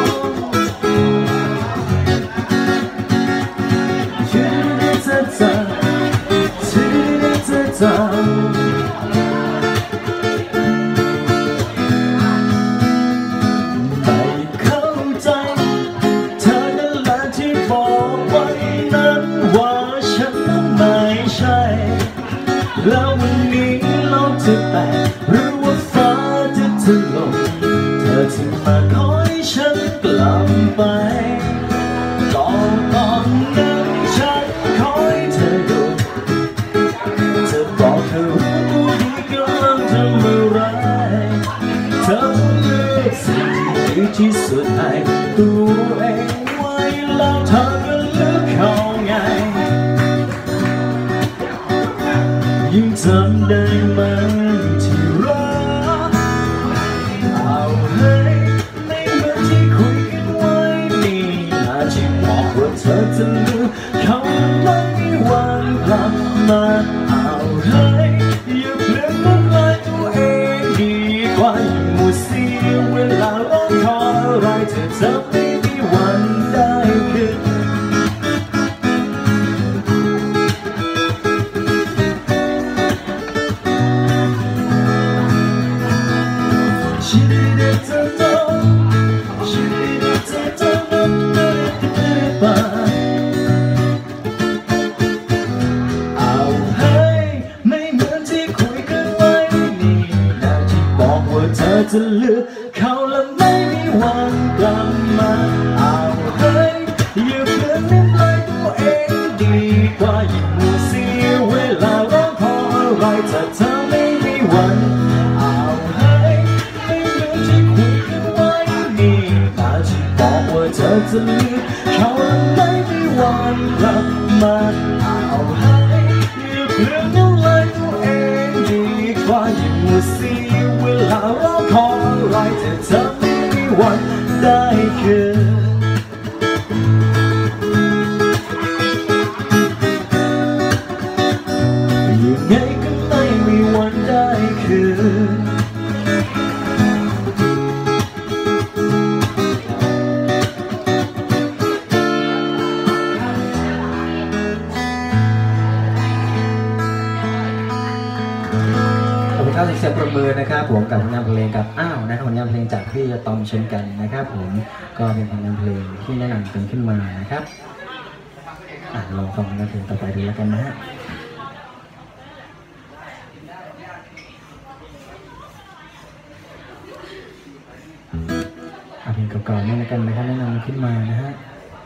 ไม่เข้าใจเธอนั่นแหละที่บอกไว้นั้นว่าฉันนั้นไม่ใช่แล้ววันนี้เราจะแตกยังจำได้ไหมที่รักเอาให้ไม่เหมือนที่คุยกันไว้นี่นาที่บอกว่าเธอจะลืมเขาไม่มีวันกลับมาเอาให้อย่าเปลี่ยนน้ำลายตัวเองดีกว่าอย่ามัวเสียเวลารอคอยอะไรเธอจะไม่มีวันได้คืนจะเลือกเขาและไม่มีวันกลับมาเอาให้อย่าเปลี่ยนนิสัยตัวเองดีกว่าอย่ามัวเสียเวลาร้องขออะไรถ้าเธอไม่มีวันเอาให้ไม่เหมือนที่คุยกันไว้นี่แต่ที่บอกว่าเธอจะเลือกเขาและไม่มีวันกลับมาเอาให้อย่าเปลี่ยนนิสัยตัวเองดีกว่าอย่ามัวเสียเวลาร้องขออะไรแต่เธอไม่มีวันได้คืนยังไงก็ไม่มีวันได้คืนเข้าเสียงประเมินนะครับผมกับผลงานเพลงกับอ้าวนะครับผลงานเพลงจากพี่ตอมเช่นกันนะครับผมก็เป็นผลงานเพลงที่แนะนำเป็นขึ้นมานะครับอ่ะลองฟังผลงานเพลงต่อไปดูแล้วกันนะฮะเอาเพลงเก่าๆนี่แล้วกันนะครับแนะนำขึ้นมานะฮะ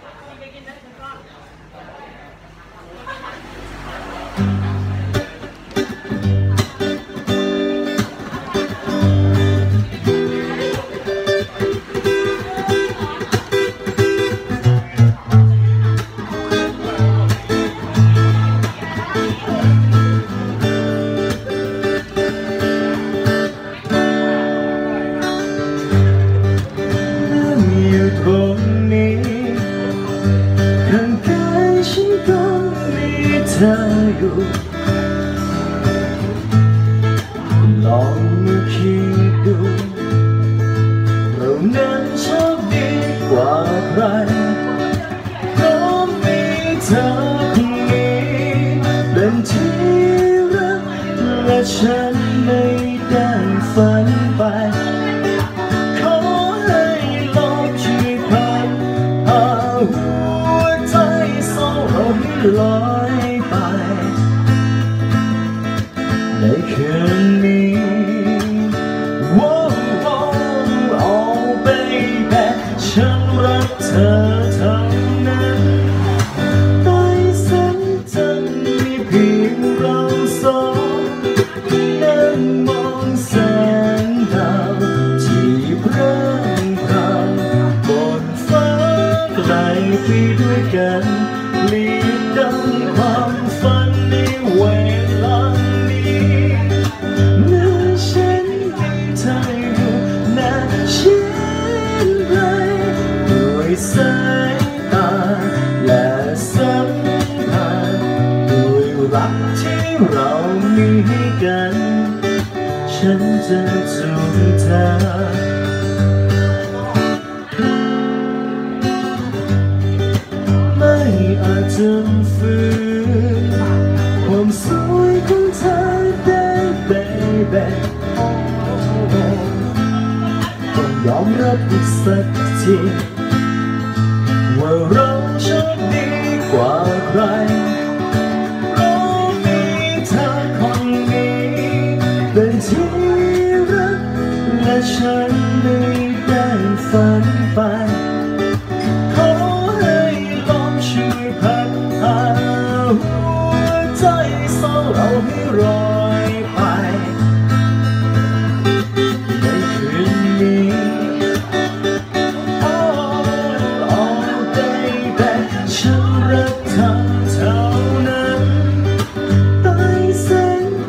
เธออยู่ลองมาคิดดูเรานั้นโชคดีกว่าใครเพราะมีเธอคนนี้เป็นที่รักและฉันไม่ได้ฝันไปขอให้ลองช่วยพัดพาหัวใจสองเราให้ลอยในคืนนี้โว้โว้โอ้ baby ฉันรักเธอเท่านั้นใต้แสงจันทร์มีเพียงเราสองนั่งมองแสงดาวที่พร่างพรางบนฟ้าไกลไปด้วยกันเลียดดังความฝันในเวลาสายตาและสัมพันธ์ด้วยรักที่เรามีให้กันฉันจะจูงเธอไม่อาจจะฝืนความสวยของเธอได้ baby ต้องยอมรับอีกสักทีว่าเราโชคดีกว่าใครเพราะมีเธอคนนี้เป็นที่รักและฉันไม่ได้ฝันไปขอให้ลองช่วยพัดพาหัวใจสองเราให้ลอยไปในคืนนี้ฉันรักเธอเท่านั้นใต้แสง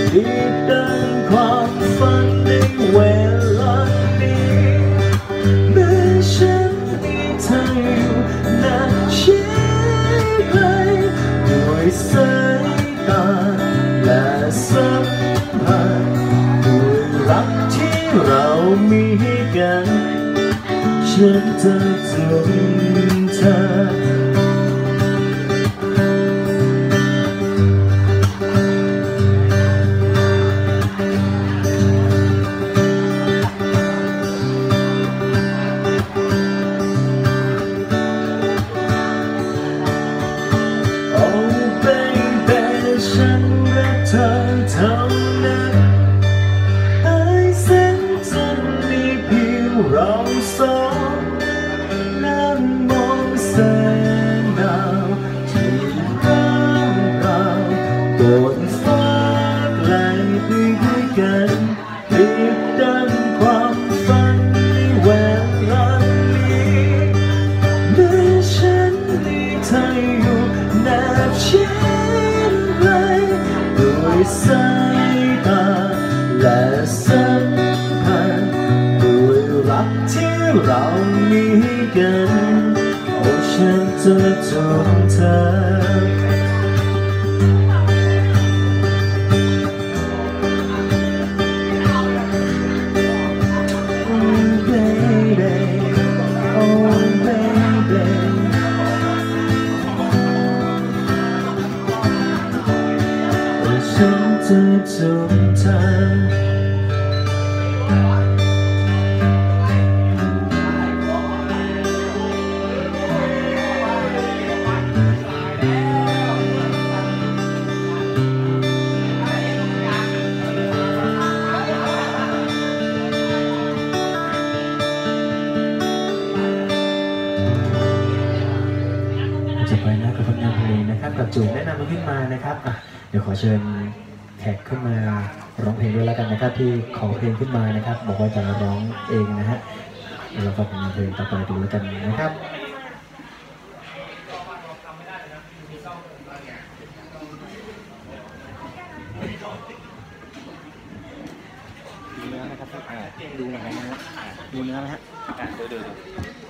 ดีดังความฝันในเวลานี้เมื่อฉันมีเธออยู่นาชิดไกลด้วยสายตาและสัมผัสด้วยรักที่เรามีกันฉันจะจดเธอฉันรักเธอเท่านั้นไอ้เส้นจันทร์มีเพียงเราสองนั่งมองแสงดาวที่ร่างเราบนฟ้าไกลไปด้วยกันเรียบดังความฝันในเวลานี้เมื่อฉันมีเธออยู่แนบชิดด้วยสายตาและสัมผัสด้วยรักที่เรามีกันโอ้ฉันจะจดเธอฉันจะจดเธอจะไปนะกับผลงานเพลงนะครับกับจูนแนะนำมาขึ้นมานะครับอ่ะเดี๋ยวขอเชิญแขกขึ้นมาร้องเพลงด้วยแล้วกันนะครับที่ขอเพลงขึ้นมานะครับบอกว่าจะร้องเองนะฮะเดี๋ยวเราฟังผลงานเพลงต่อไปดูแล้วกันนะครับดูเนื้อนะครับดูหน่อยนะฮะดูเนื้อไหมฮะดูดูดู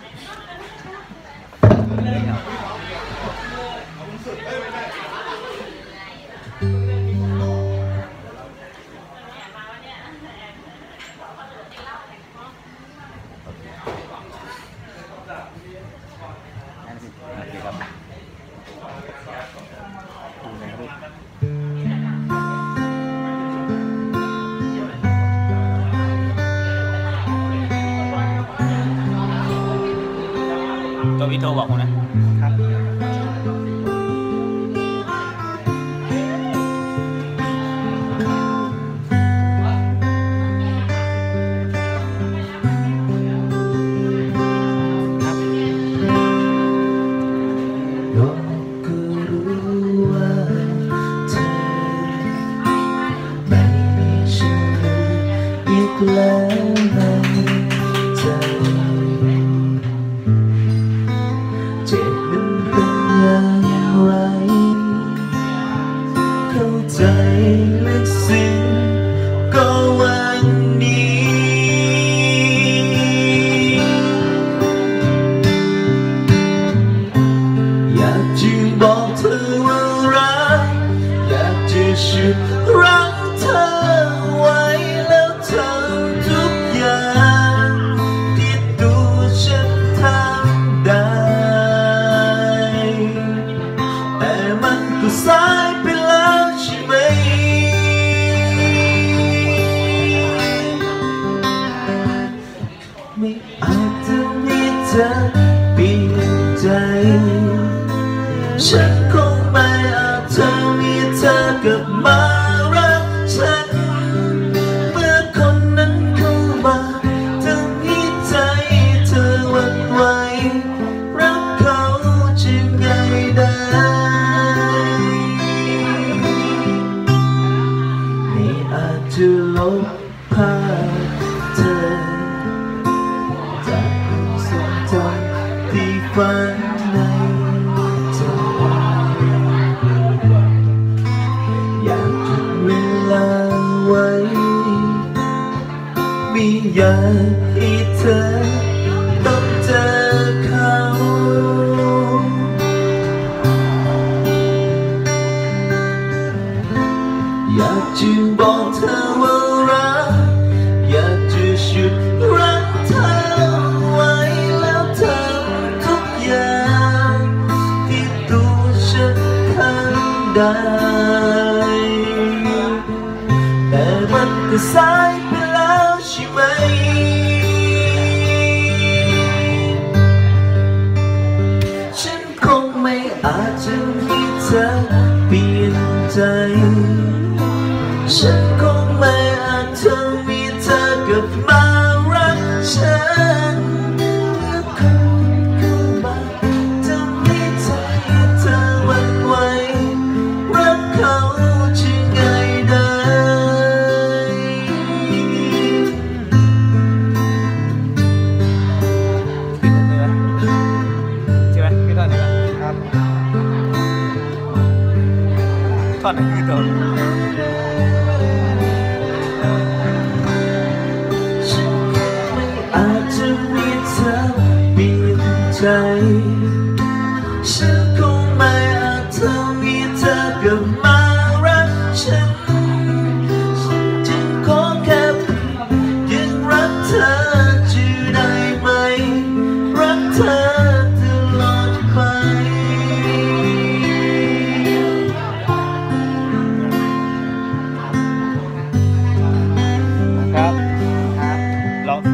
ตัวพี่โทรบอกผมนะครับแล้วในใจเจ็บมันเป็นอย่างไรเข้าใจลึกซึ้งก็วันนี้อยากจะบอกเธอว่ารักอยากจะชุดรักเธอไว้แล้วเธอทุกอย่างที่ตัวฉันทำได้แต่มันก็สายไปแล้วใช่ไหมไม่อาจจะมีเธอเปลี่ยนใจฉันคงไม่อาจจะมีเธอกลับมารักฉันเมื่อคนนั้นเข้ามาทำให้ใจเธอหวั่นไหวรักเขาจะไงได้ไม่อาจจะลบภาพเธอจากความทรงจำที่ฝันในใจอยากหยุดเวลาอยากให้เธอต้องเจอเขาอยากจะบอกเธอว่ารักอยากจะชุดรักเธอไว้แล้วทำทุกอย่างที่ตัวฉันทำได้แต่มันก็สายไปแล้วใช่ไหมฉันคงไม่อาจจะมีเธอเปลี่ยนใจฉันคงไม่อาจจะมีเธอกลับมารักฉันเมื่อคนเข้ามาจะมีใจเธอหวั่นไหวรักเขาจะไงได้ใช่ไหมพี่ต้นนี่ครับตอนนั้นคือตอนใจฉันคงไม่อาจทำให้เธอกลับมารักฉันฉันจึงขอแค่ยังรักเธอจะได้ไหมรักเธอตลอดไปครับครับลอง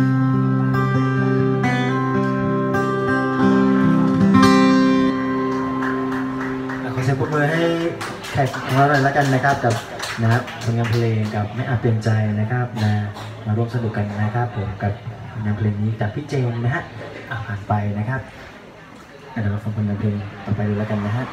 ขอเสียงปรบมือให้แขกของเราหน่อยแล้วกันนะครับกับนะครับผลงานเพลงกับไม่อาจเปลี่ยนใจนะครับนะมาร่วมสนุกกันนะครับผมกับผลงานเพลงนี้จากพี่เจมส์นะฮะผ่านไปนะครับเดี๋ยวเราฟังผลงานเพลงต่อไปดูแล้วกันนะฮะ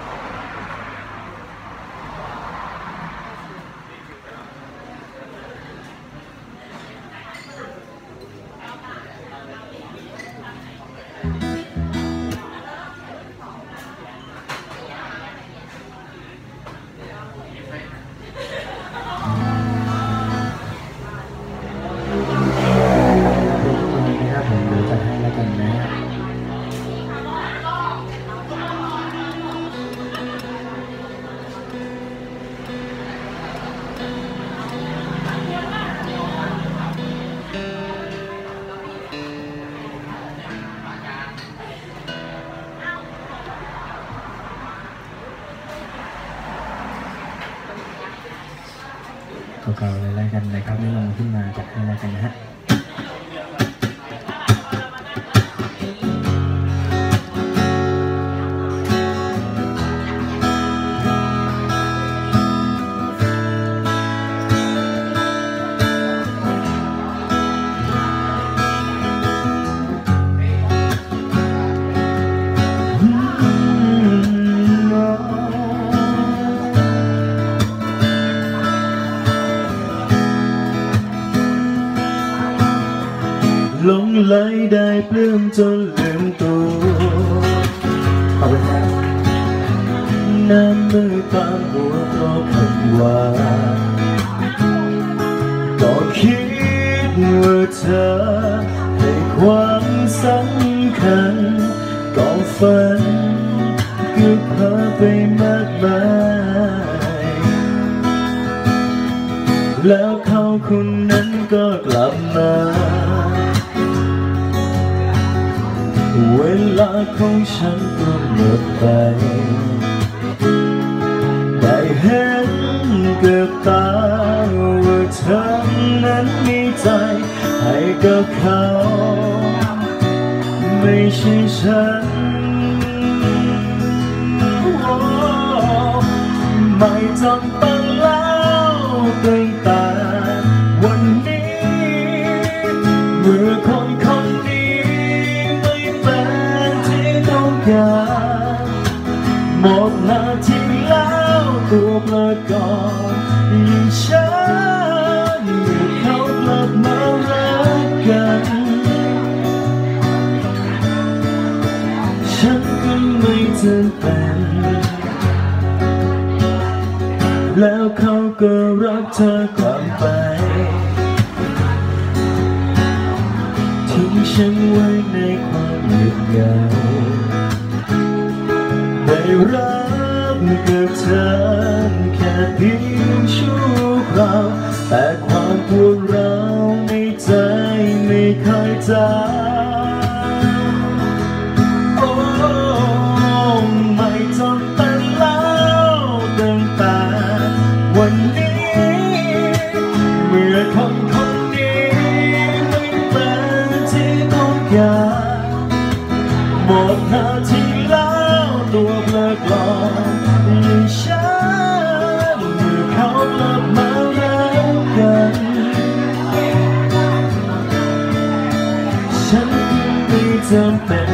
เก่าๆเลยแล้วกันนะครับนี่ลงขึ้นมาจากให้แล้วกันนะฮะหลงไหลได้ปลื้มจนลืมตัวขอบคุณครับน้ำมือตามหัวเพราะคำว่าก็คิดว่าเธอให้ความสำคัญก็ฝันก็เพ้อไปมากมายแล้วเขาคนนั้นก็กลับมาเวลาของฉันก็หมดไปได้เห็นกับตาว่าเธอนั้นมีใจให้กับเขาไม่ใช่ฉันไม่จำเป็นแล้วตั้งแต่วันนี้เมื่อคนคนนี้ไม่เป็นที่ต้องการหมดหน้าที่แล้วตัวประกอบยิ่งฉันเมื่อเขากลับมารักกันฉันก็ไม่จำเป็นแล้วเขาก็รักเธอกลับไปฉันไว้ในความเหงาเหงาได้รับกับเธอแค่เพียงชั่วคราวแต่ความปวดร้าวในใจไม่เคยจางโอ้ไม่จำเป็นแล้วตั้งแต่วันนี้เมื่อคนคนนี้ไม่เป็นที่ต้องการหมดหน้าที่แล้วตัวเปลือกลอยอย่างฉันเมื่อเขากลับมารักกันฉันไม่จำเป็น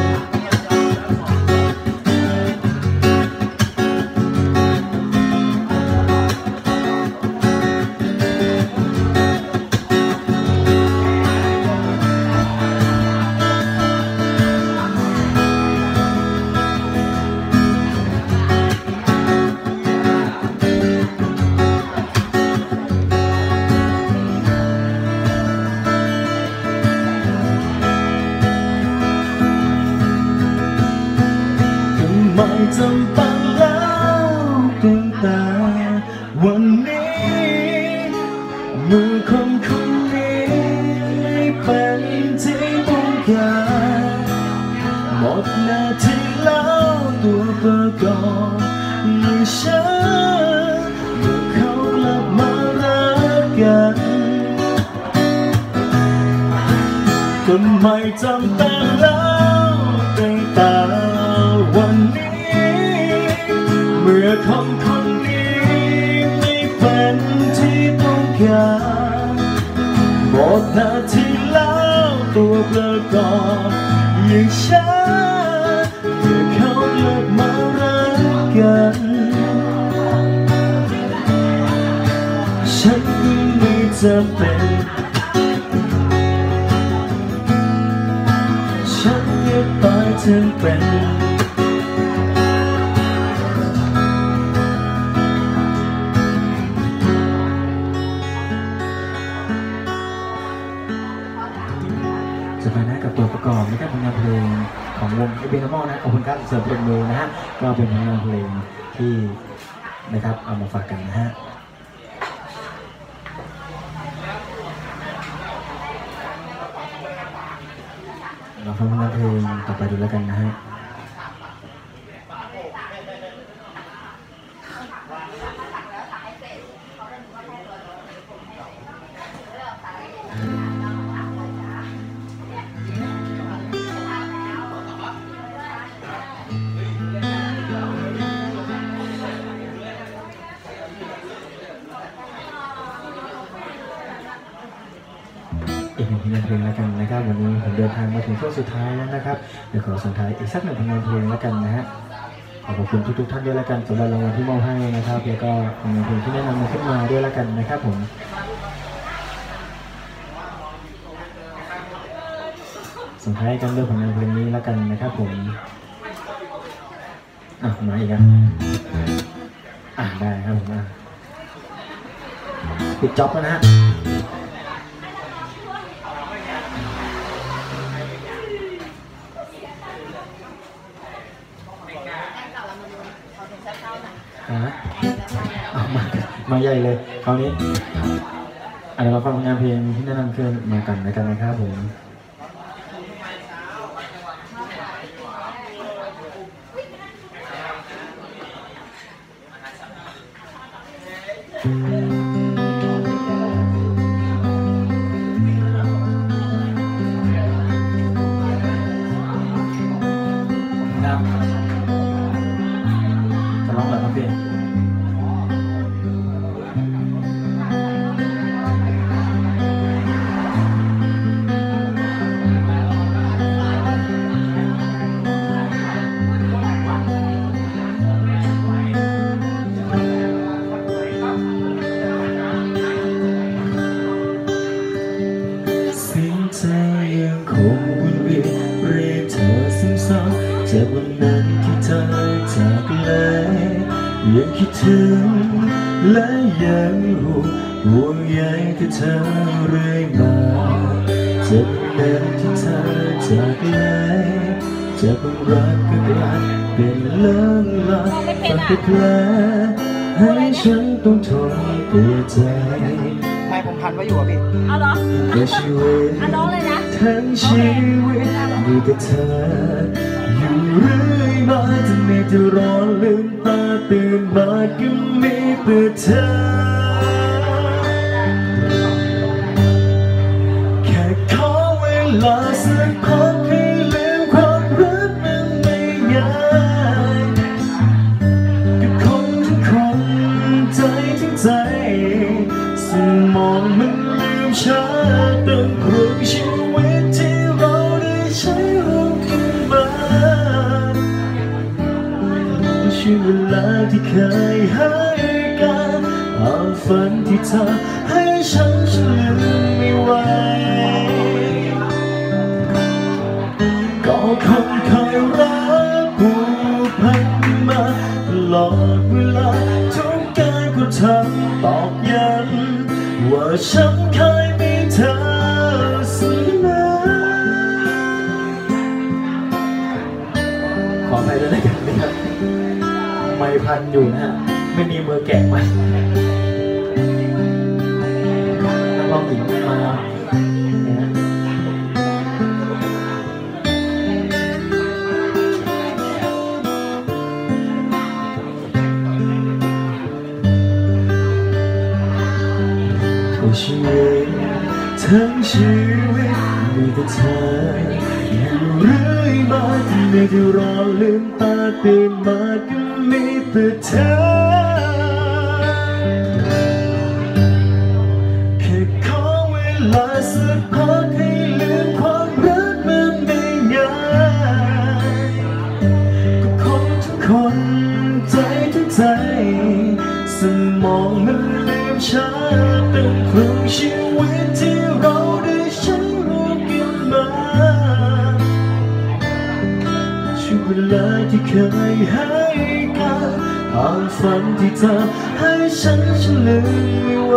ไม่จำเป็นแล้วตั้งแต่วันนี้เมื่อคนคนนี้ไม่เป็นที่ต้องการหมดหน้าที่แล้วตัวประกอบอย่างฉันเมื่อเขากลับมารักกันก็ไม่จำเป็นแล้วตั้งแต่วันนี้เมื่อคนคนนี้ไม่เป็นที่ต้องการหมดหน้าที่แล้วตัวประกอบอย่างฉันเมื่อเขากลับมารักกันฉันก็ไม่จำเป็นฉันเก็บไปถึงเป็นสถานะกับตัวประกอบนะครับผลงานเพลงของวงเอเบนามอลนะขอบคุณครับเสริมเป็นมือนะฮะก็เป็นผลงานเพลงที่นะครับเอามาฝากกันนะฮะเราฟังผลงานเพลงต่อไปดูแล้วกันนะฮะอีกหนึ่งผลงานเพลงแล้วกันนะครับวันนี้ผมเดินทางมาถึงช่วงสุดท้ายแล้วนะครับเดี๋ยวขอส่งท้ายอีกสักหนึ่งผลงานเพลงแล้วกันนะฮะขอบคุณทุกๆท่านด้วยแล้วกันสำหรับรางวัลที่มอบให้นะครับแล้วก็ผลงานเพลงที่แนะนำมาขึ้นมาด้วยแล้วกันนะครับผมส่งท้ายกันด้วยผลงานเพลงนี้แล้วกันนะครับผมอ่ะมาอีกอ่ะอ่ะได้ครับผมอ่ะปิดจ็อบแล้วนะฮะเอามามาใหญ่เลยคราวนี้อ่ะเดี๋ยวเราฟังผลงานเพลงที่แนะนำขึ้นมากันในกันนะครับผมจะร้องแบบนั้นพี่ใจยังคงวนเวียนเรียกเธอซ้ำๆจากวันนั้นที่เธอจากเลยยังคิดถึงและยังห่วงห่วงใยแต่เธอเรื่อยมาทจะเป็นที่เธอจากไหนจะเป็นรักก็กลายเป็นเลิกลาฝันเป็นแผลให้ฉันต้องทนปวดใจไม่ผมพันไว้อยู่อ่ะพี่เอาเหรอแต่ชีวิตอ่ะน้องเลยนะทั้งชีวิตมีกับเธออยู่เรื่อยมาจะไม่จะรอลืมตาตื่นมาก็มีเพื่อเธอแค่ขอเวลาสักพักให้ลืมความรักมันไม่ยากกับคนทุกคนใจทั้งใจสมองมันลืมช้าตั้งครึ่งชีวิตที่เราได้ใช้ร่วมกันมาช่วงเวลาที่เคยให้กันเอาฝันที่เธอให้ฉันฉันลืมไม่ไหวก็คงเคยรักผูกพันมาตลอดเวลาทุกการกระทำตอกย้ำว่าฉันเคยมีเธอเสมอขออภัยด้วยนะครับไม่พันอยู่นะฮะไม่มีมือแกะมานักร้องหญิงมาเนี่ยชีวิตทั้งชีวิตมีแต่เธออยู่เรื่อยมาที่ไม่ได้รอลืมตาตื่นมาก็มีเพื่อเธอแค่ขอเวลาสักพักให้ลืมความรักมันไม่ง่ายก็คนทุกคนใจทุกใจสมองมันลืมช้าตั้งครึ่งชีวิตที่เราได้ใช้ร่วมกันมาช่วงเวลาที่เคยให้กันความฝันที่เธอให้ฉันฉันลืมไม่ไหว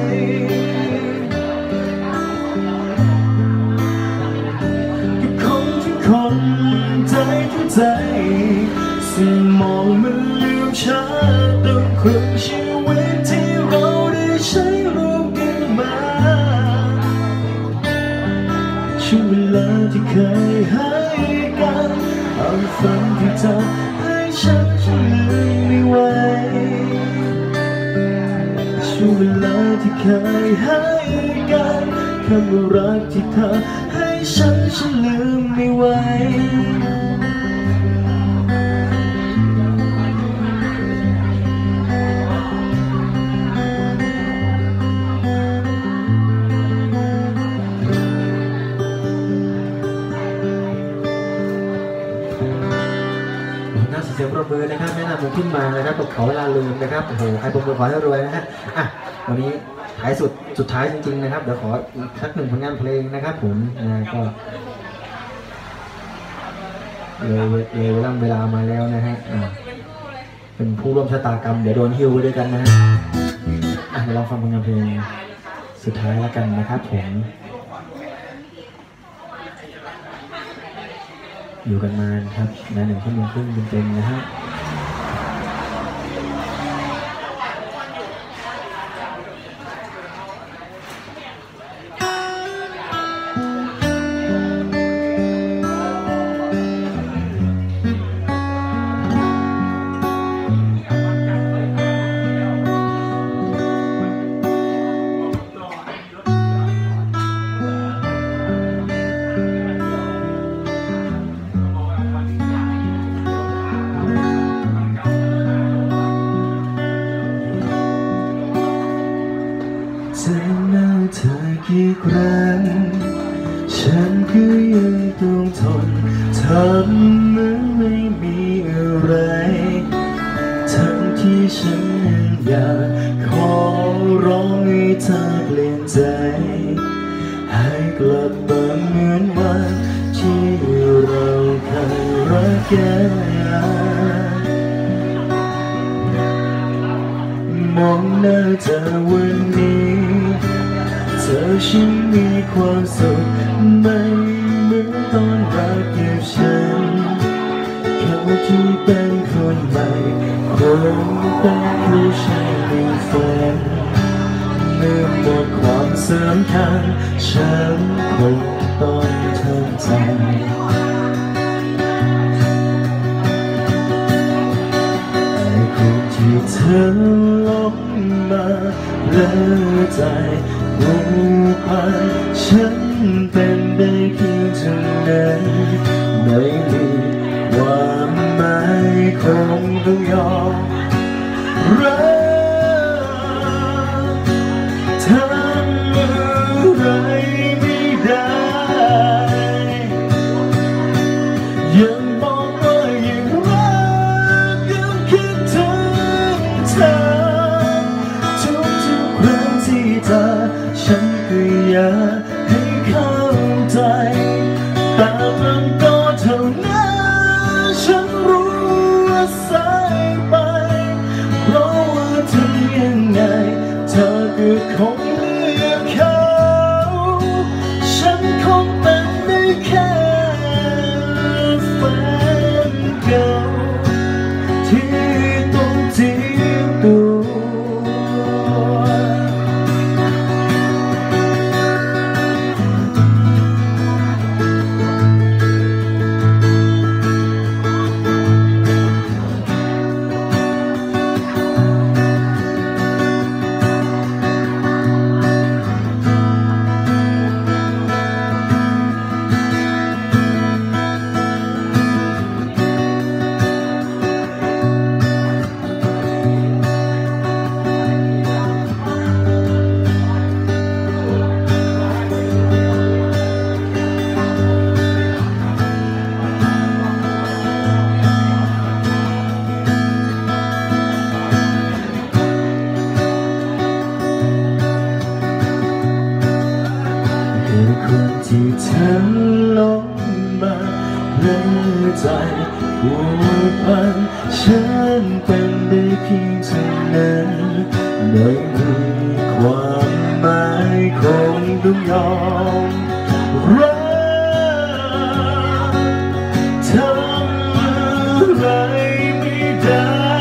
กับคนทุกคนใจทุกใจสมองมันลืมช้าตั้งครึ่งชีวิตที่เราได้ใช้ร่วมกันมาช่วงเวลาที่เคยให้กันเอาฝันที่เธอให้ฉันฉันลืมไม่ไหวช่วงเวลาที่เคยให้กันคำว่ารักที่เธอให้ฉันฉันลืมไม่ไหวเสียงปรบมือนะครับแนะนำผมขึ้นมานะครับตกเขาเวลาลืมนะครับโอ้โหใครปรบมือขอให้รวยนะฮะอ่ะวันนี้ท้ายสุดสุดท้ายจริงๆนะครับเดี๋ยวขออีกสักหนึ่งผลงานเพลงนะครับผมนะก็เลยเลยเวลาเวลามาแล้วนะฮะอ่ะเป็นผู้ร่วมชะตากรรมเดี๋ยวโดนฮิวไปด้วยกันนะฮะอ่ะลองฟังผลงานเพลงสุดท้ายแล้วกันนะครับผมอยู่กันมาครับนานหนึ่งชั่วโมงครึ่งเต็มๆนะฮะเธอกี่ครั้งฉันก็ยังต้องทนทำเหมือนไม่มีอะไรทั้งที่ฉันยังอยากขอร้องให้เธอเปลี่ยนใจให้กลับมาเหมือนวันที่เราเคยรักกันมองหน้าเธอวันนี้เธอฉันมีความสุขไม่เหมือนตอนรักกับฉันเขาที่เป็นคนใหม่คงเป็นผู้ชายในฝันเมื่อหมดความสำคัญฉันคงต้องทำใจไอ้คนที่เธอหลงมาเลิกใจผูกพันฉันเป็นได้เพียงเท่านั้นไม่มีความหมายคงต้องยอมรักทำอะไรไม่ได้ยังบอกว่ายังรักยังคิดถึงเธอทุกทุกครั้งที่เจอฉันก็อยากให้เข้าใจแต่มันก็เท่านั้นฉันรู้ว่าสายไปเพราะว่าถึงยังไงเธอก็คงเลือกเขาฉันคงเป็นได้แค่แฟนเก่าที่ต้องทิ้งตัวคนที่เธอหลงมาเลิกใจผูกพันฉันเป็นได้เพียงเท่านั้นไม่มีความหมายคงต้องยอมรักทำอะไรไม่ได้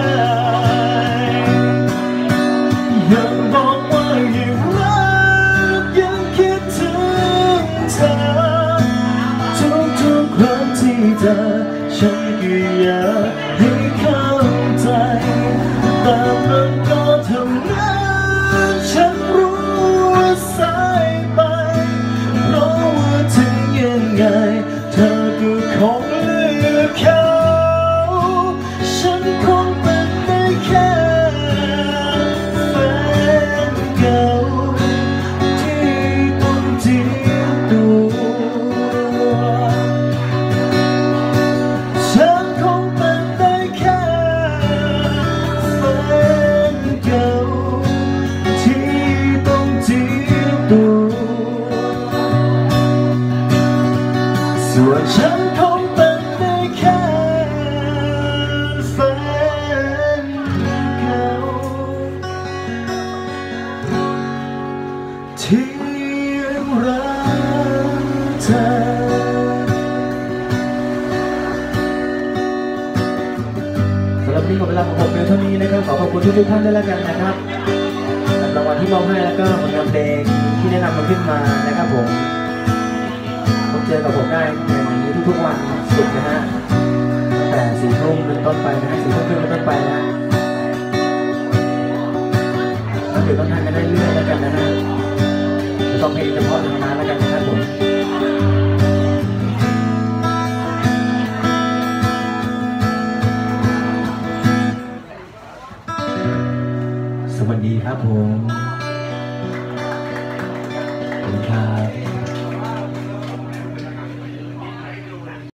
ยังบอกว่ายังรักยังคิดถึงเธอทุกๆครั้งที่เจอฉันก็อยากให้เข้าใจแต่มันก็เท่านั้นฉันรู้ว่าสายไปเพราะว่าถึงยังไงเธอก็คงเลือกเขาฉันคงเป็นได้แค่แฟนเก่าที่ต้องทิ้งตัวฉันคงเป็นได้แค่แฟนเก่าที่ต้องทิ้งตัวส่วนฉันคงเป็นได้แค่แฟนเก่าที่ยังรักเธอสำหรับนี้หมดเวลาของผมเพียงเท่านี้นะครับขอขอบคุณทุกๆท่านด้วยแล้วกันนะครับรางวัลที่มอบให้แล้วก็ผลงานเพลงที่แนะนำมาขึ้นมานะครับผมพบเจอกับผมได้ในวันนี้ทุกๆวันศุกร์นะฮะตั้งแต่สี่ทุ่มเป็นต้นไปนะฮะสี่ทุ่มครึ่งเป็นต้นไปนะแล้วเดี๋ยวต้องทานกันได้เรื่อยแล้วกันนะฮะจะต้องเพลงเฉพาะในร้านแล้วกันนะครับผมสวัสดีครับผมขอบคุณครับ